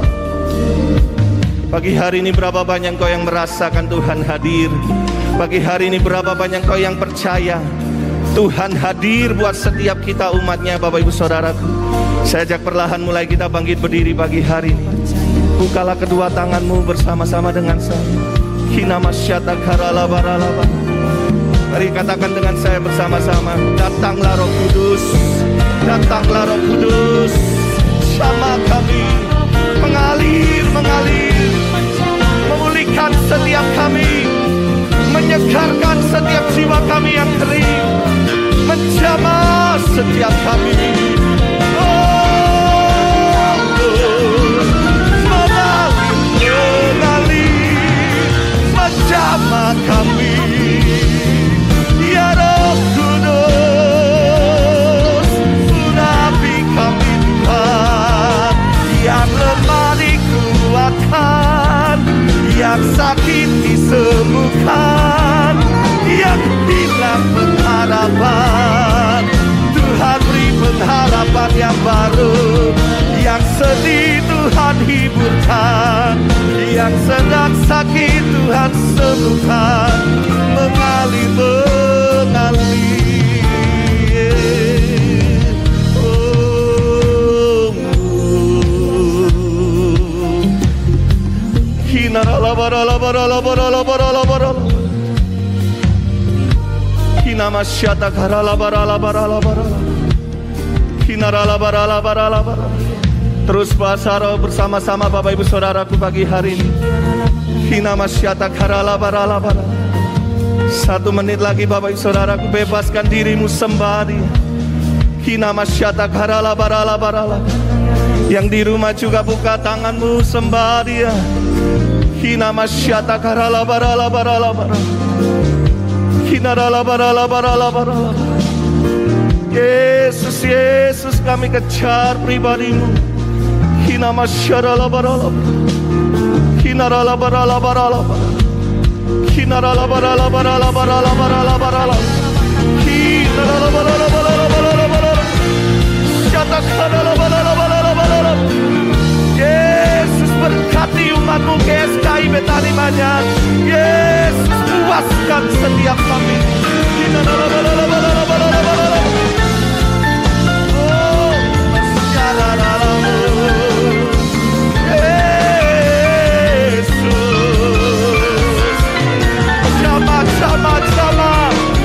Pagi hari ini berapa banyak kau yang merasakan Tuhan hadir. Pagi hari ini berapa banyak kau yang percaya Tuhan hadir buat setiap kita umatnya. Bapak Ibu Saudaraku, saya ajak perlahan mulai kita bangkit berdiri pagi hari ini. Bukalah kedua tanganmu bersama-sama dengan saya. Kina masyata karala baralaba. Mari katakan dengan saya bersama-sama. Datanglah Roh Kudus, datanglah Roh Kudus, sama kami. Mengalir, mengalir, memulihkan setiap kami, menyegarkan setiap jiwa kami yang kering, menjamah setiap kami. Mengalir, menjamah kami. Ya Roh Kudus, urapi kami Tuhan. Yang lemah dikuatkan, yang sakit disembuhkan, yang hilang pengharapan, Tuhan beri pengharapan yang baru. Yang sedih Tuhan hiburkan, yang sedang sakit Tuhan sembuhkan. Mengalir, mengalir. Kina masyata karala barala barala barala. Kina rala barala barala barala. Terus bahasa roh bersama-sama Bapak Ibu Saudaraku pagi hari ini. Kina masyata karala barala barala. 1 menit lagi Bapak Ibu Saudaraku, bebaskan dirimu sembah Dia. Kina masyata karala barala barala. Yang di rumah juga buka tanganmu sembah Dia. Kina masyata karala barala barala barala. Kina rala barala barala barala. Yesus, Yesus, kami kejar pribadi-Mu. Kina masyara la barala. Kina rala barala barala. Kina rala barala barala barala barala barala. Kina rala barala barala barala barala. Syata karala barala barala barala. Yesus, berkati umat-Mu GSKI Betani Banyak. Yesus, puaskan setiap kami. Kina rala barala barala barala barala. Oh, masyara rala.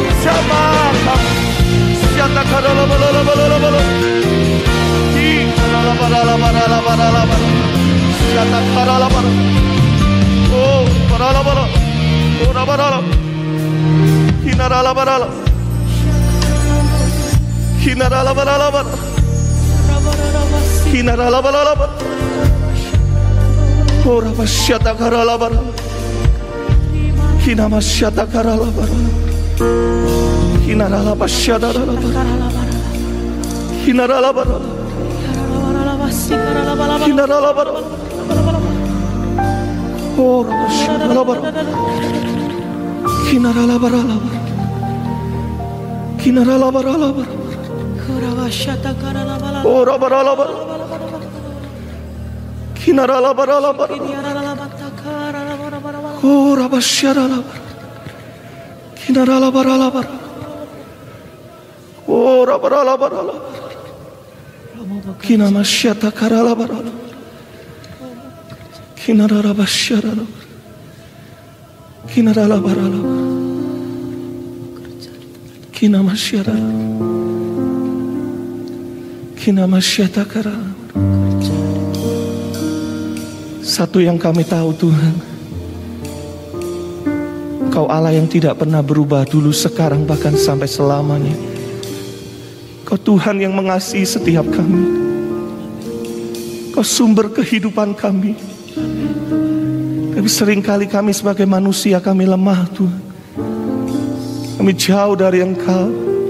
Sama kami. Siapa kalau bolo. Satu yang kami tahu Tuhan, Kau Allah yang tidak pernah berubah dulu, sekarang, bahkan sampai selamanya. Kau Tuhan yang mengasihi setiap kami. Kau sumber kehidupan kami. Tapi seringkali kami sebagai manusia, kami lemah Tuhan. Kami jauh dari Engkau.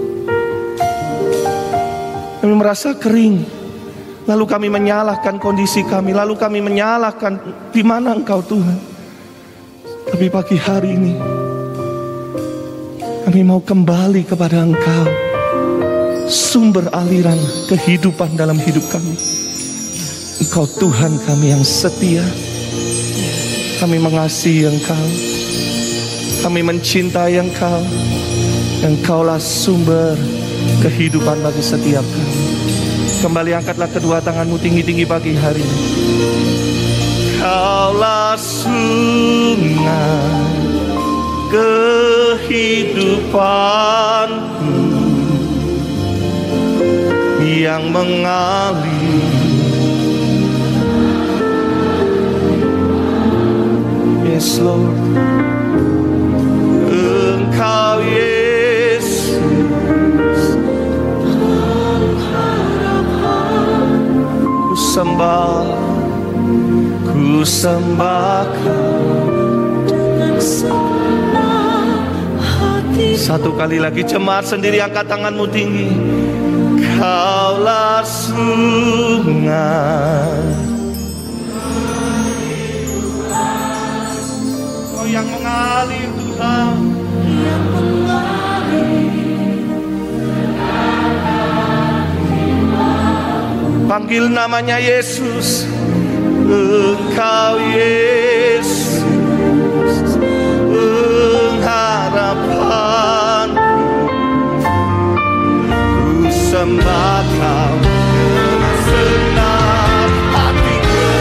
Kami merasa kering. Lalu kami menyalahkan kondisi kami. Lalu kami menyalahkan di mana Engkau Tuhan. Tapi pagi hari ini kami mau kembali kepada Engkau, sumber aliran kehidupan dalam hidup kami. Engkau Tuhan kami yang setia. Kami mengasihi Engkau. Kami mencintai Engkau. Engkaulah sumber kehidupan bagi setiap kami. Kembali angkatlah kedua tanganmu tinggi-tinggi pagi hari ini. Kaulah sungai kehidupanku yang mengalir. Yes Lord, Engkau Yesus, ku sembah. Ku sembah Kau dengan segenap hati. Satu kali lagi jemaat sendiri angkat tanganmu tinggi. Kaulah sungai, Kau yang mengalir Tuhan, yang mengalir. Panggil namanya Yesus. Engkau Yesus, pengharapanku, ku sembah Kau dengan segenap hatiku.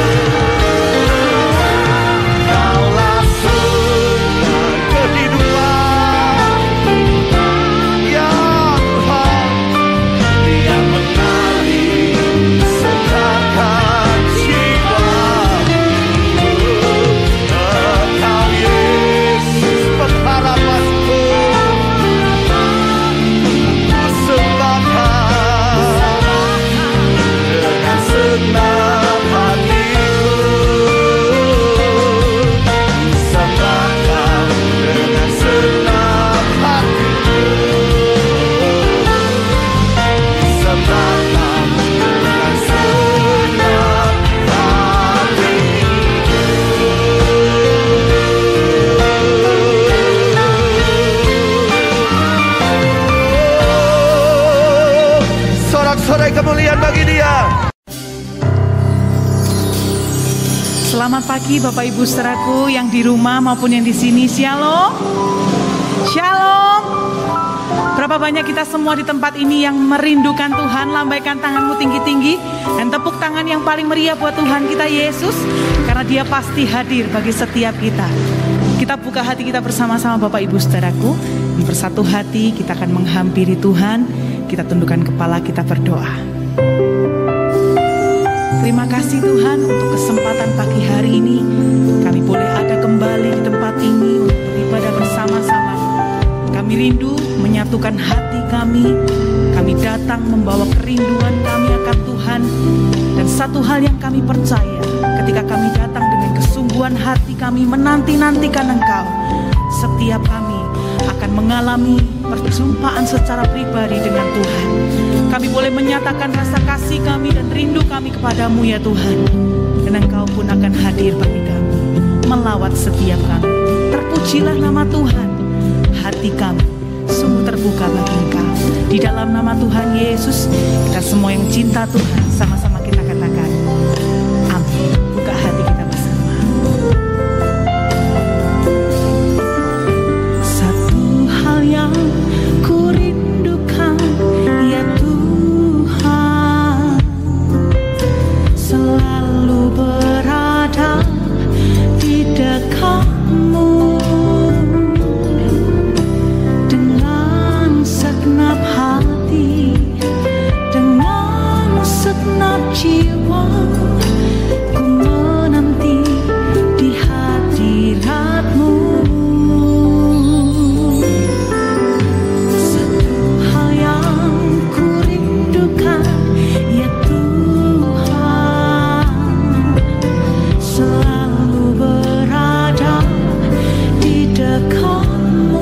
Kaulah sungai kehidupan, ya Tuhan, yang mengalir segarkan jiwa. Sorak-sorai kemuliaan bagi Dia. Selamat pagi Bapak Ibu saudaraku yang di rumah maupun yang di sini. Shalom. Shalom. Berapa banyak kita semua di tempat ini yang merindukan Tuhan? Lambaikan tanganmu tinggi-tinggi dan tepuk tangan yang paling meriah buat Tuhan kita Yesus, karena Dia pasti hadir bagi setiap kita. Kita buka hati kita bersama-sama Bapak Ibu saudaraku. Bersatu hati kita akan menghampiri Tuhan. Kita tundukkan kepala, kita berdoa. kasih Tuhan untuk kesempatan pagi hari ini. Kami boleh ada kembali di tempat ini untuk beribadah bersama-sama. Kami rindu menyatukan hati kami. Kami datang membawa kerinduan kami akan Tuhan. Dan satu hal yang kami percaya, ketika kami datang dengan kesungguhan hati kami menanti-nantikan Engkau, setiap kami akan mengalami perjumpaan secara pribadi dengan Tuhan. Kami boleh menyatakan rasa kasih kami dan rindu kami kepadamu ya Tuhan. Dan Engkau pun akan hadir bagi kami, melawat setiap kami. Terpujilah nama Tuhan. Hati kami sungguh terbuka bagi Engkau. Di dalam nama Tuhan Yesus, kita semua yang cinta Tuhan, sama-sama kita katakan amin. Buka hati kita bersama. Satu hal yang ku rindukan ya Tuhan, selalu berada di dekat-Mu. Dengan segenap hati, dengan segenap jiwa, ku menanti di hadirat-Mu. Satu hal yang ku rindukan ya Tuhan, selalu berada di dekat-Mu.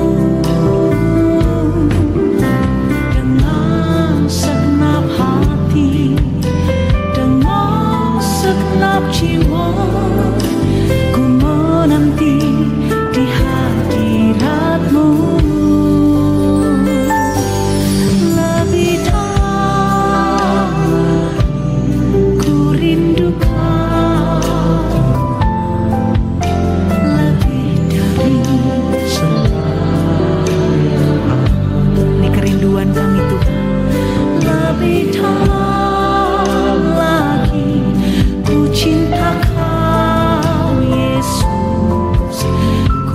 Dengan segenap hati, dengan segenap jiwa, ku menanti di hadirat-Mu. Lebih dalam ku rindukan, lebih dari ini kerinduan kami Tuhan. Lebih dalam lagi ku cinta Kau Yesus,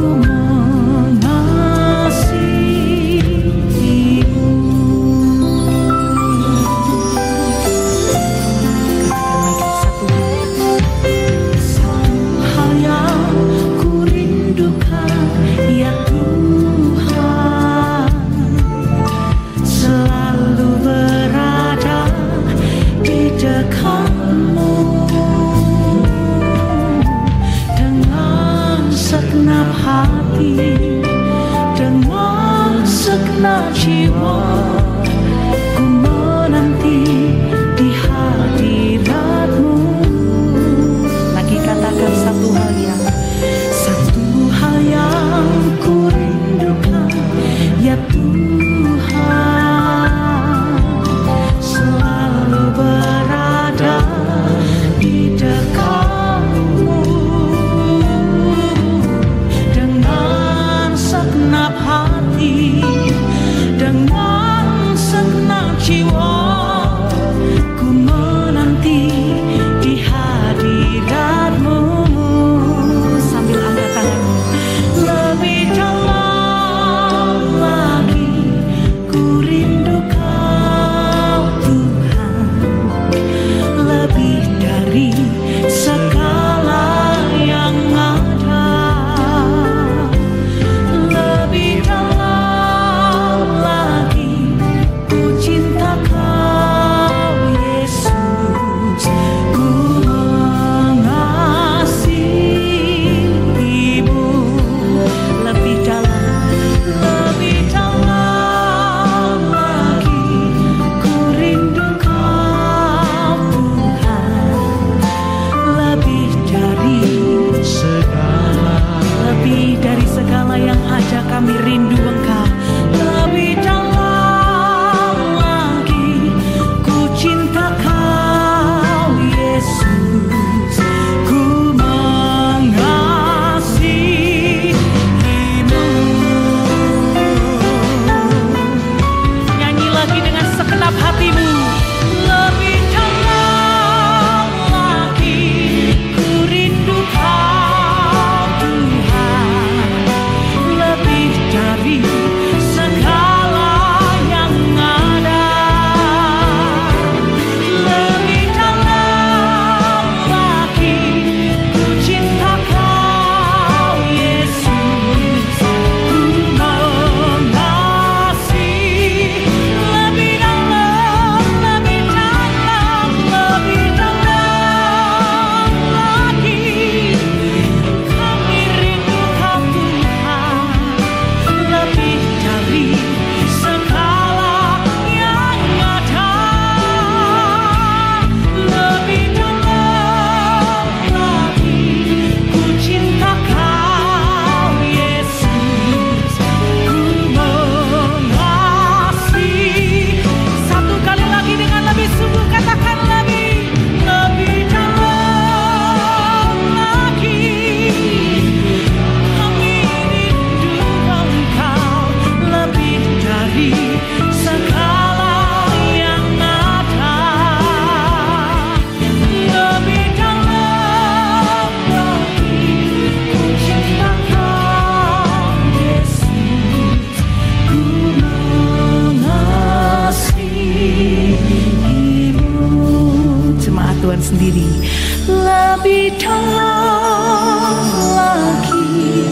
sendiri. Lebih dalam lagi,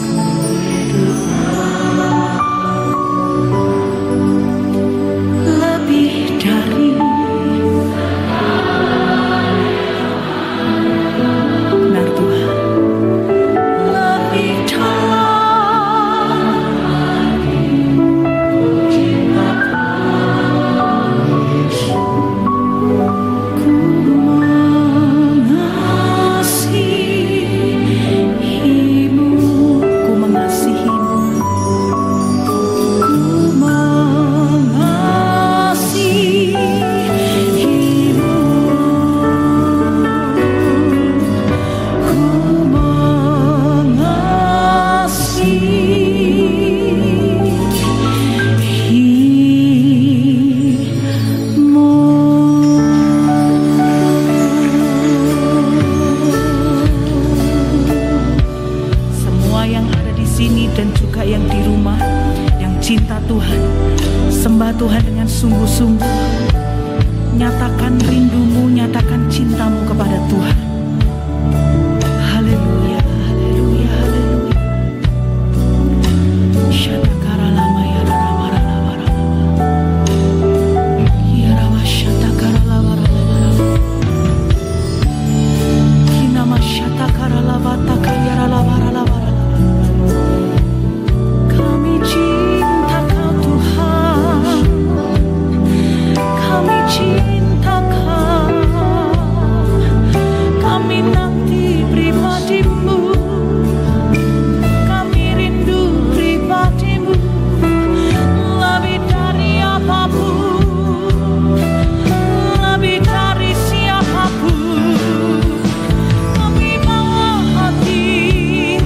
lebih dari benar Tuhan. Lebih dalam Tuhan dengan sungguh-sungguh. Nyatakan rindumu, nyatakan cintamu kepada Tuhan. Haleluya, haleluya, haleluya. Syatakara lama ya rama rama rama. Ya rama syatakara lama rama rama. Kinama syatakara lama takaya rama rama rama. Kami cinta Kau Tuhan. Kami cinta Kau, kami nanti pribadi-Mu, kami rindu pribadi-Mu, lebih dari apapun, lebih dari siapapun. Kami bawa hati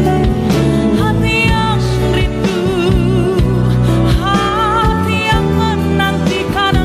yang rindu, hati yang menantikan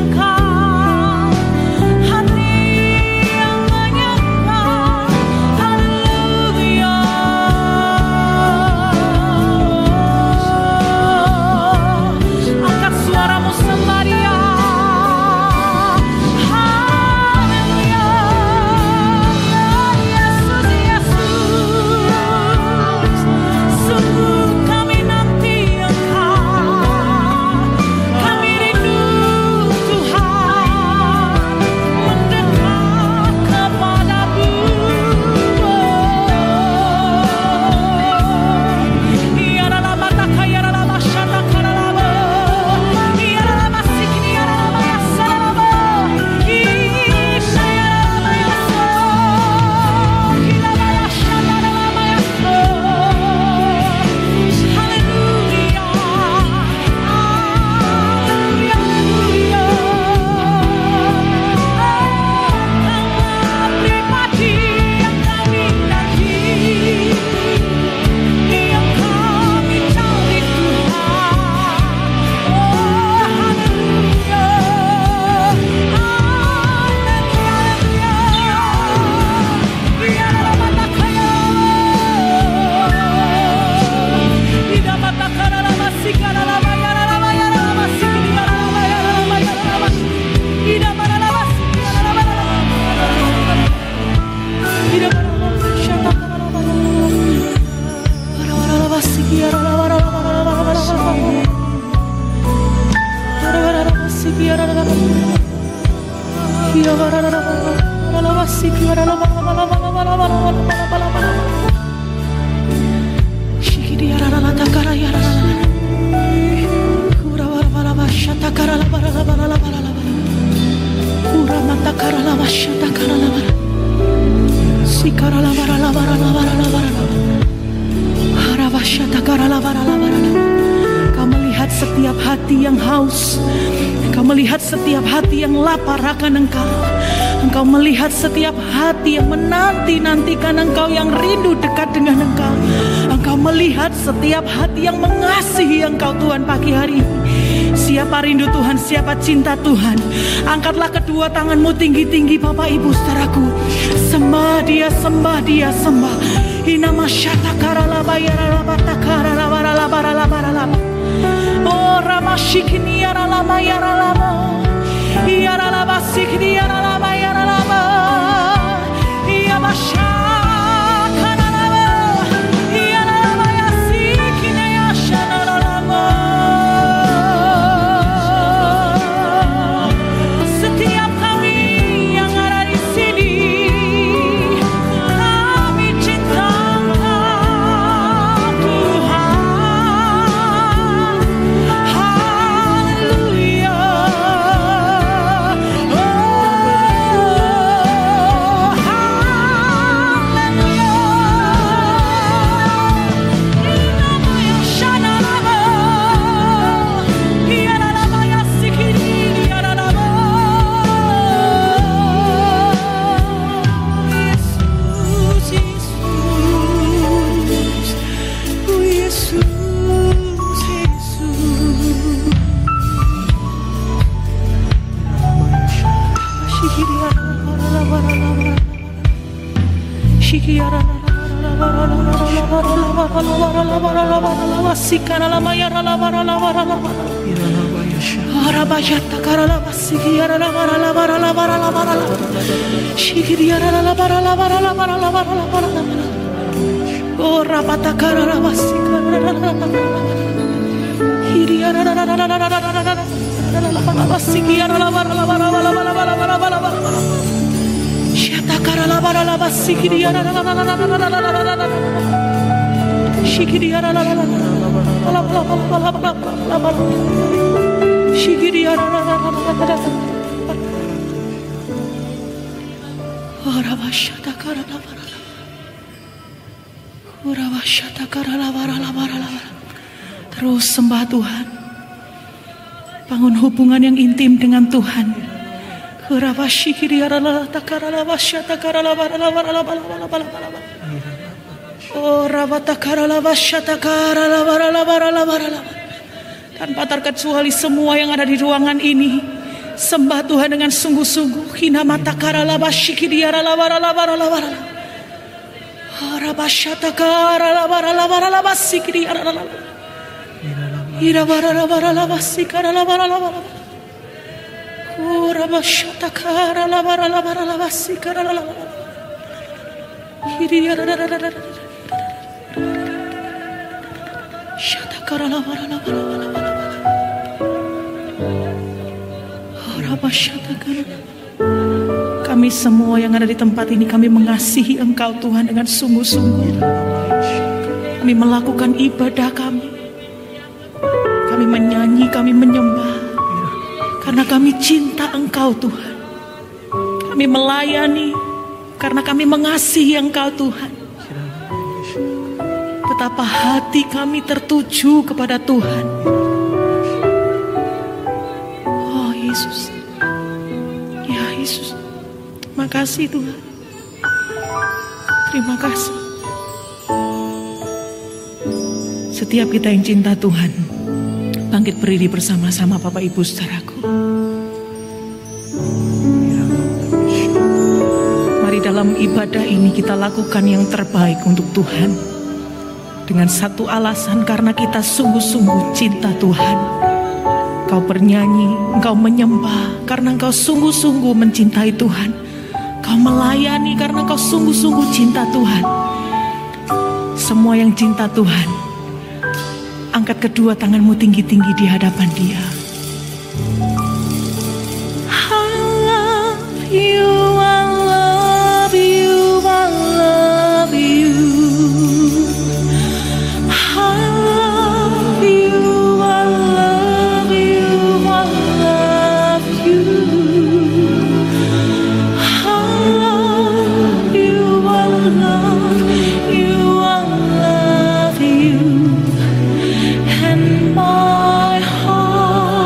Kau melihat setiap hati yang haus. Kau melihat setiap hati yang lapar akan Engkau. Engkau melihat setiap hati yang menanti-nantikan Engkau, yang rindu dekat dengan Engkau. Engkau melihat setiap hati yang mengasihi Engkau Tuhan pagi hari ini. Siapa rindu Tuhan, siapa cinta Tuhan, angkatlah kedua tanganmu tinggi-tinggi Bapak Ibu saudaraku. Sembah Dia, sembah Dia, sembah. Inama syatakara labayara labatakara labara labara labara labara. Oh ramashikini yara lama yara lama. Yara lama sikini yara lama yara lama. Terus sembah Tuhan. Bangun hubungan yang intim dengan Tuhan. Tanpa terkecuali semua yang ada di ruangan ini, sembah Tuhan dengan sungguh-sungguh. Kami semua yang ada di tempat ini, kami mengasihi Engkau Tuhan dengan sungguh-sungguh. Kami melakukan ibadah kami. Kami menyanyi, kami menyembah. Karena kami cinta Engkau Tuhan. Kami melayani karena kami mengasihi Engkau Tuhan. Betapa hati kami tertuju kepada Tuhan. Oh Yesus. Ya Yesus. Terima kasih Tuhan. Terima kasih. Setiap kita yang cinta Tuhan, bangkit berdiri bersama-sama Bapak Ibu saudaraku. Mari dalam ibadah ini kita lakukan yang terbaik untuk Tuhan. Dengan satu alasan, karena kita sungguh-sungguh cinta Tuhan. Engkau bernyanyi, engkau menyembah karena engkau sungguh-sungguh mencintai Tuhan. Engkau melayani karena engkau sungguh-sungguh cinta Tuhan. Semua yang cinta Tuhan, angkat kedua tanganmu tinggi-tinggi di hadapan Dia. I love you, I love you, I love you. I love you, I love you, I love you. I love you, I love you, I love you. And my heart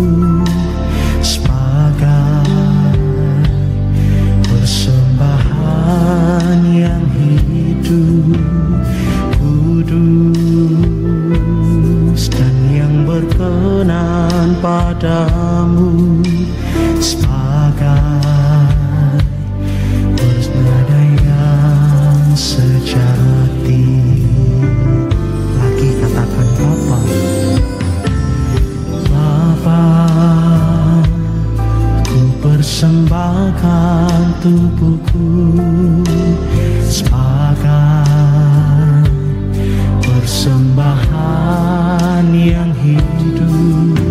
sebagai persembahan yang hidup, kudus dan yang berkenan padamu, sebagai bernada yang sejati. Lagi katakan Bapa. Bapa, ku persembahkan tubuhku sebagai persembahan yang hidup,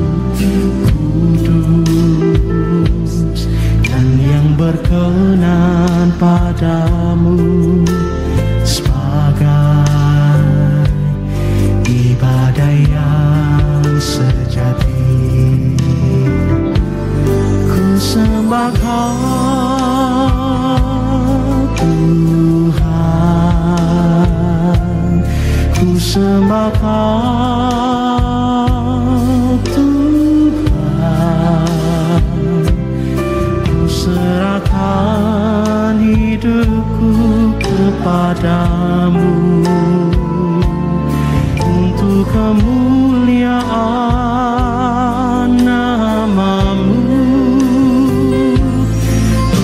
kudus dan yang berkenan padamu, sebagai ibadah yang sejati. Ku sembahkan Tuhan, ku sembahkan Tuhan, ku serahkan hidupku kepadamu untuk kemuliaan namamu. Ku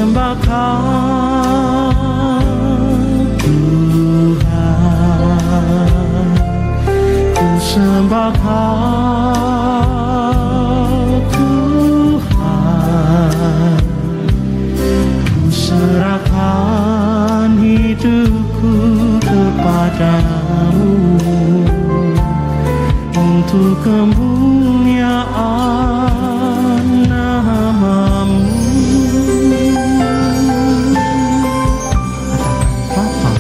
sembahkan Tuhan, ku sembahkan Tuhan, ku serahkan hidupku kepadamu untuk kemuliaan namamu. Katakan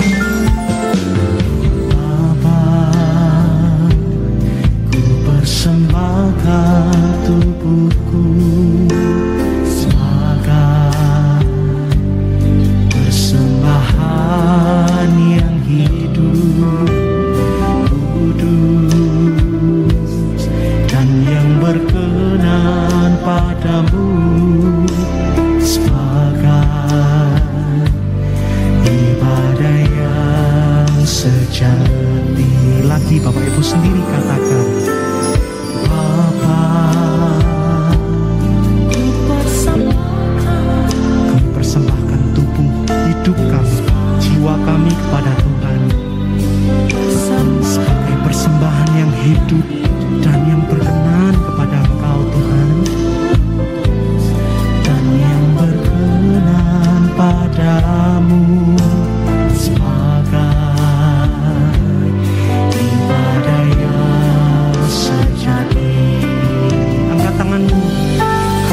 Bapa. Bapa, ku persembahkan tubuhku sebagai persembahan yang hidup, kudus dan yang berkenan padamu, sebagai ibadah yang sejati. Lagi Bapak Ibu sendiri katakan, Bapa, kami persembahkan tubuh, hidup kami, jiwa kami kepada Tuhan sebagai persembahan yang hidup dan yang berkenan kepada Engkau Tuhan, dan yang berkenan padamu, sebagai ibadah yang sejati. Angkat tanganmu. Ku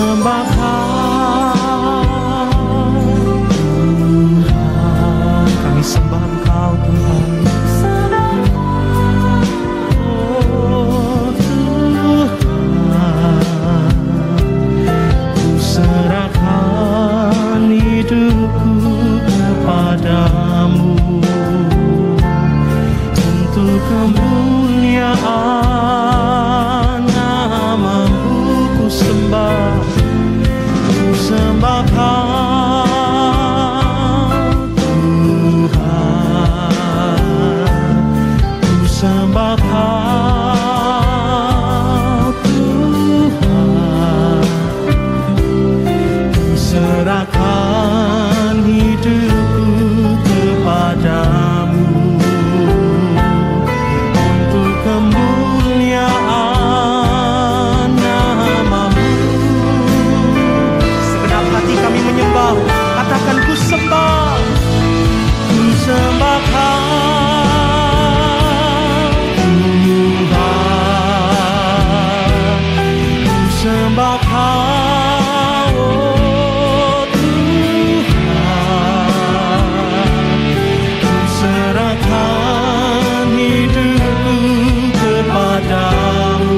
sembahkan Tuhan, kami sembah Engkau Tuhan. Oh Tuhan, ku serahkan hidupku kepadamu untuk kemuliaan namamu. Ku sembah, ku sembahkan Tuhan, ku sembahkan Tuhan, ku serahkan hidupku kepadamu untuk kemuliaan namamu. Segenap hati kami menyembah, katakan ku sembah, ku sembahkan Tuhan, ku sembahkan oh Tuhan, ku serahkan hidupku kepadamu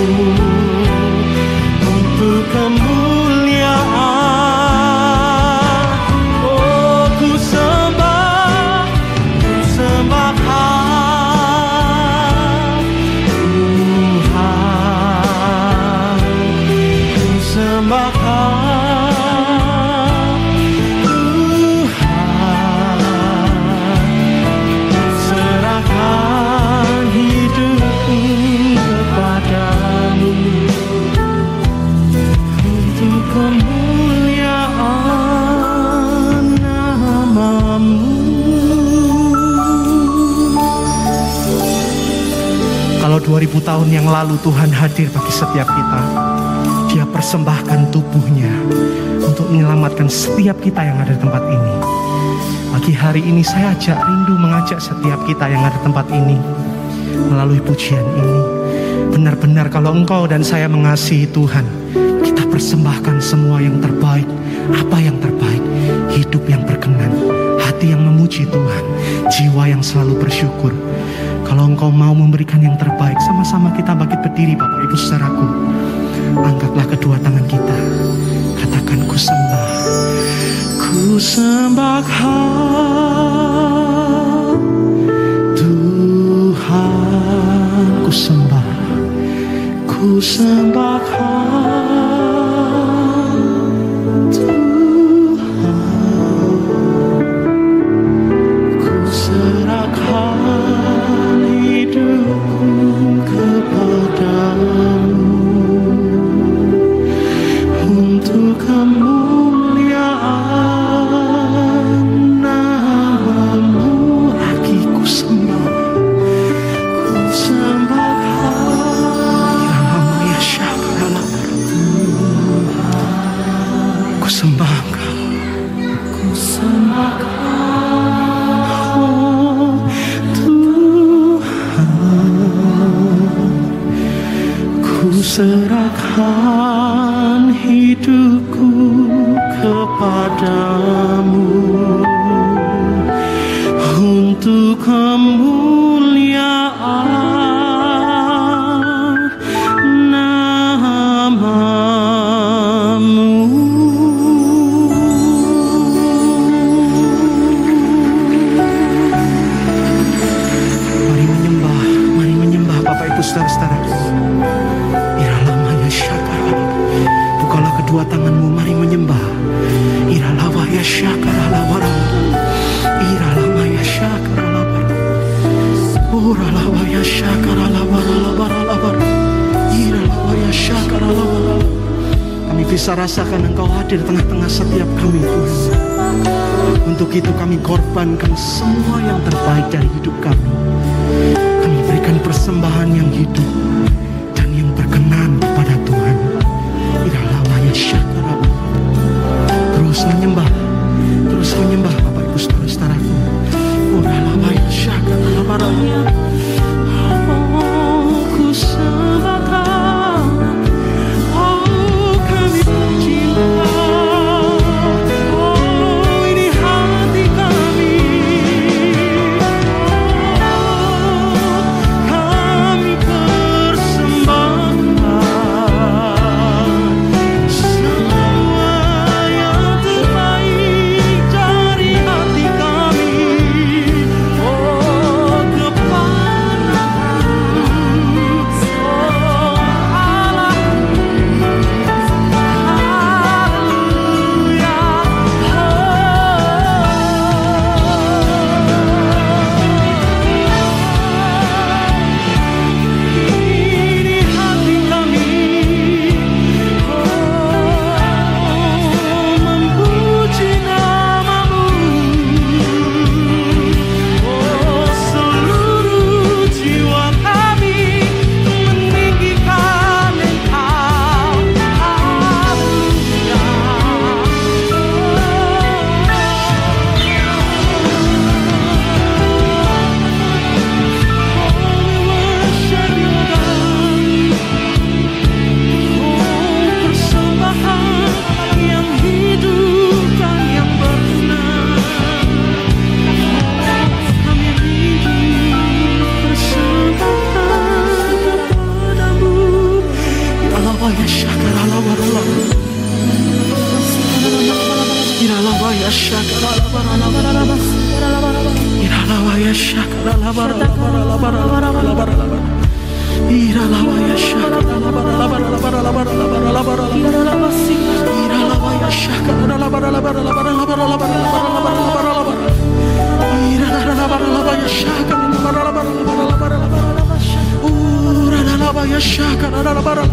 untuk kemuliaan. Oh ku sembah, ku sembahkan Tuhan, tahun yang lalu Tuhan hadir bagi setiap kita. Dia persembahkan tubuhnya untuk menyelamatkan setiap kita yang ada di tempat ini. Pagi hari ini saya rindu mengajak setiap kita yang ada di tempat ini melalui pujian ini. Benar-benar kalau engkau dan saya mengasihi Tuhan, kita persembahkan semua yang terbaik. Apa yang terbaik? Hidup yang berkenan, hati yang memuji Tuhan, jiwa yang selalu bersyukur. Kalau engkau mau memberikan yang terbaik, sama-sama kita bangkit berdiri Bapak Ibu saudaraku. Angkatlah kedua tangan kita, katakan ku sembah. Ku sembahkan Tuhan, ku sembah, ku sembahkan Tuhan, ku serahkan hidupku kepadamu untuk kemuliaan namamu. Lagi ku sembah, ku sembahkan Iramaya Syakala, ku sembah Engkau, ku sembahkan oh Tuhan, ku serahkan hidupku kepadamu untuk kemuliaan namamu. Mari menyembah Bapak Ibu saudara-saudaraku. Iralamaya Syakara, bukalah kedua tanganmu, mari menyembah. Iralamaya Syakara labara, Iralamaya Syakara labara, Uralamaya Syakara labara labara labara, Iralamaya Syakara labara. Kami bisa rasakan Engkau hadir tengah-tengah setiap kami Tuhan. Untuk itu kami korbankan semua yang terbaik dari hidup kami. Kami berikan persembahan yang hidup dan yang berkenan kepada Tuhan. Iralamaya Syakara. Terus menyembah Bapak Ibu saudara-saudaraku. Uralamaya Syakara labara. Oh, ku sembahkan, oh kami cinta. Oh, ini hati kami. Oh, kami persembahkan semua yang terbaik dari hati kami. Oh, kepadamu, oh Allah, haleluya. Ini hati kami, oh memuji namamu, oh seluruh jiwa kami meninggikan Engkau, haleluya. Persembahan yang hidup dan yang berkenan, kami rindu persembahan kepadamu. Iralamaya Syakara labara, Iralamaya Syakara labara, Iralamaya Syakara labara, Iralamaya Syakara labara, Iralamaya Syakara labara, Iralamaya Syakara labara,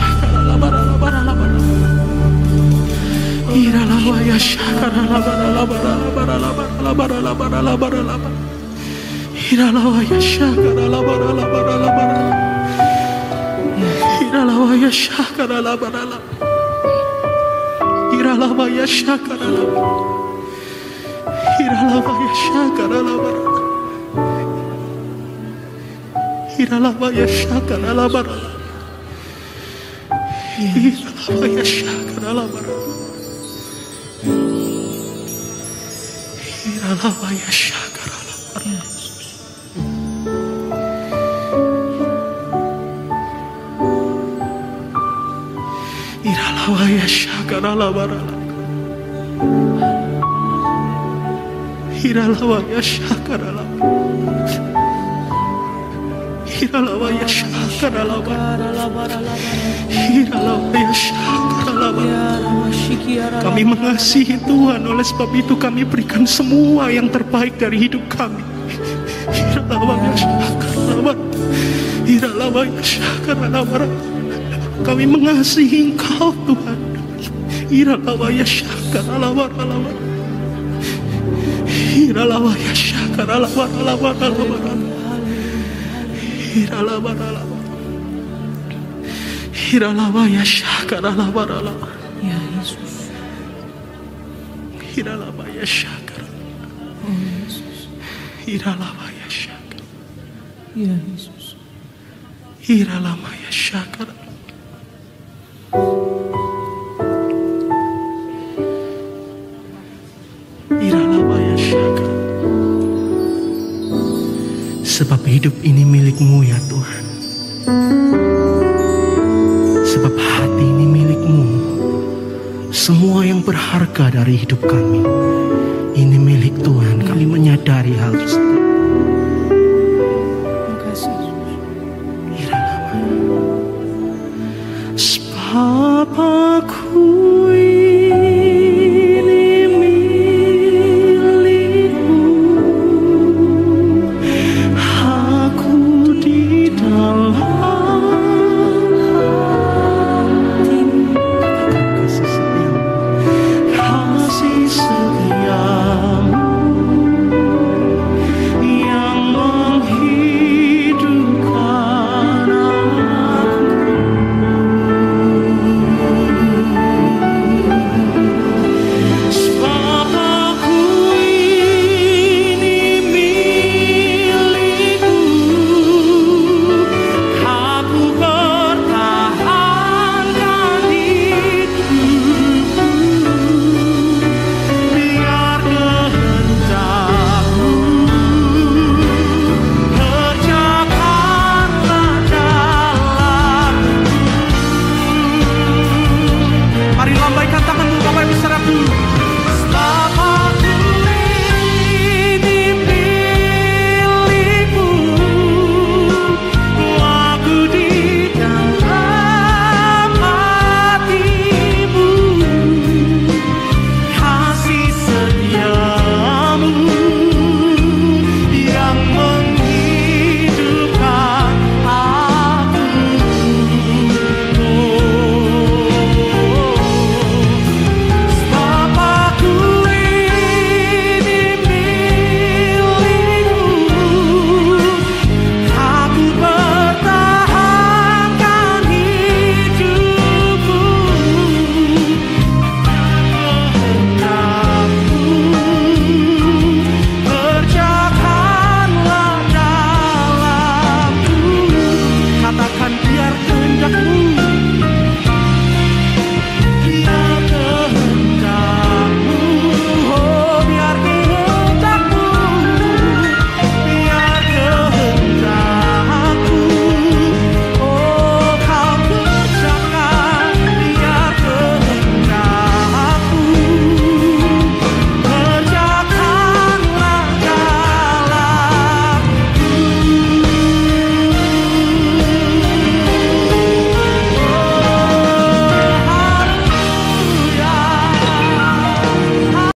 Iralamaya Syakara labara. Kami mengasihi Tuhan, oleh sebab itu kami berikan semua yang terbaik dari hidup kami. Kami mengasihi Engkau Tuhan. Ya Yesus. Ya Yesus. Sebab hidup ini milik-Mu ya Tuhan. Sebab hati ini milik-Mu. Semua yang berharga dari hidup kami ini milik Tuhan. Kami menyadari hal tersebut.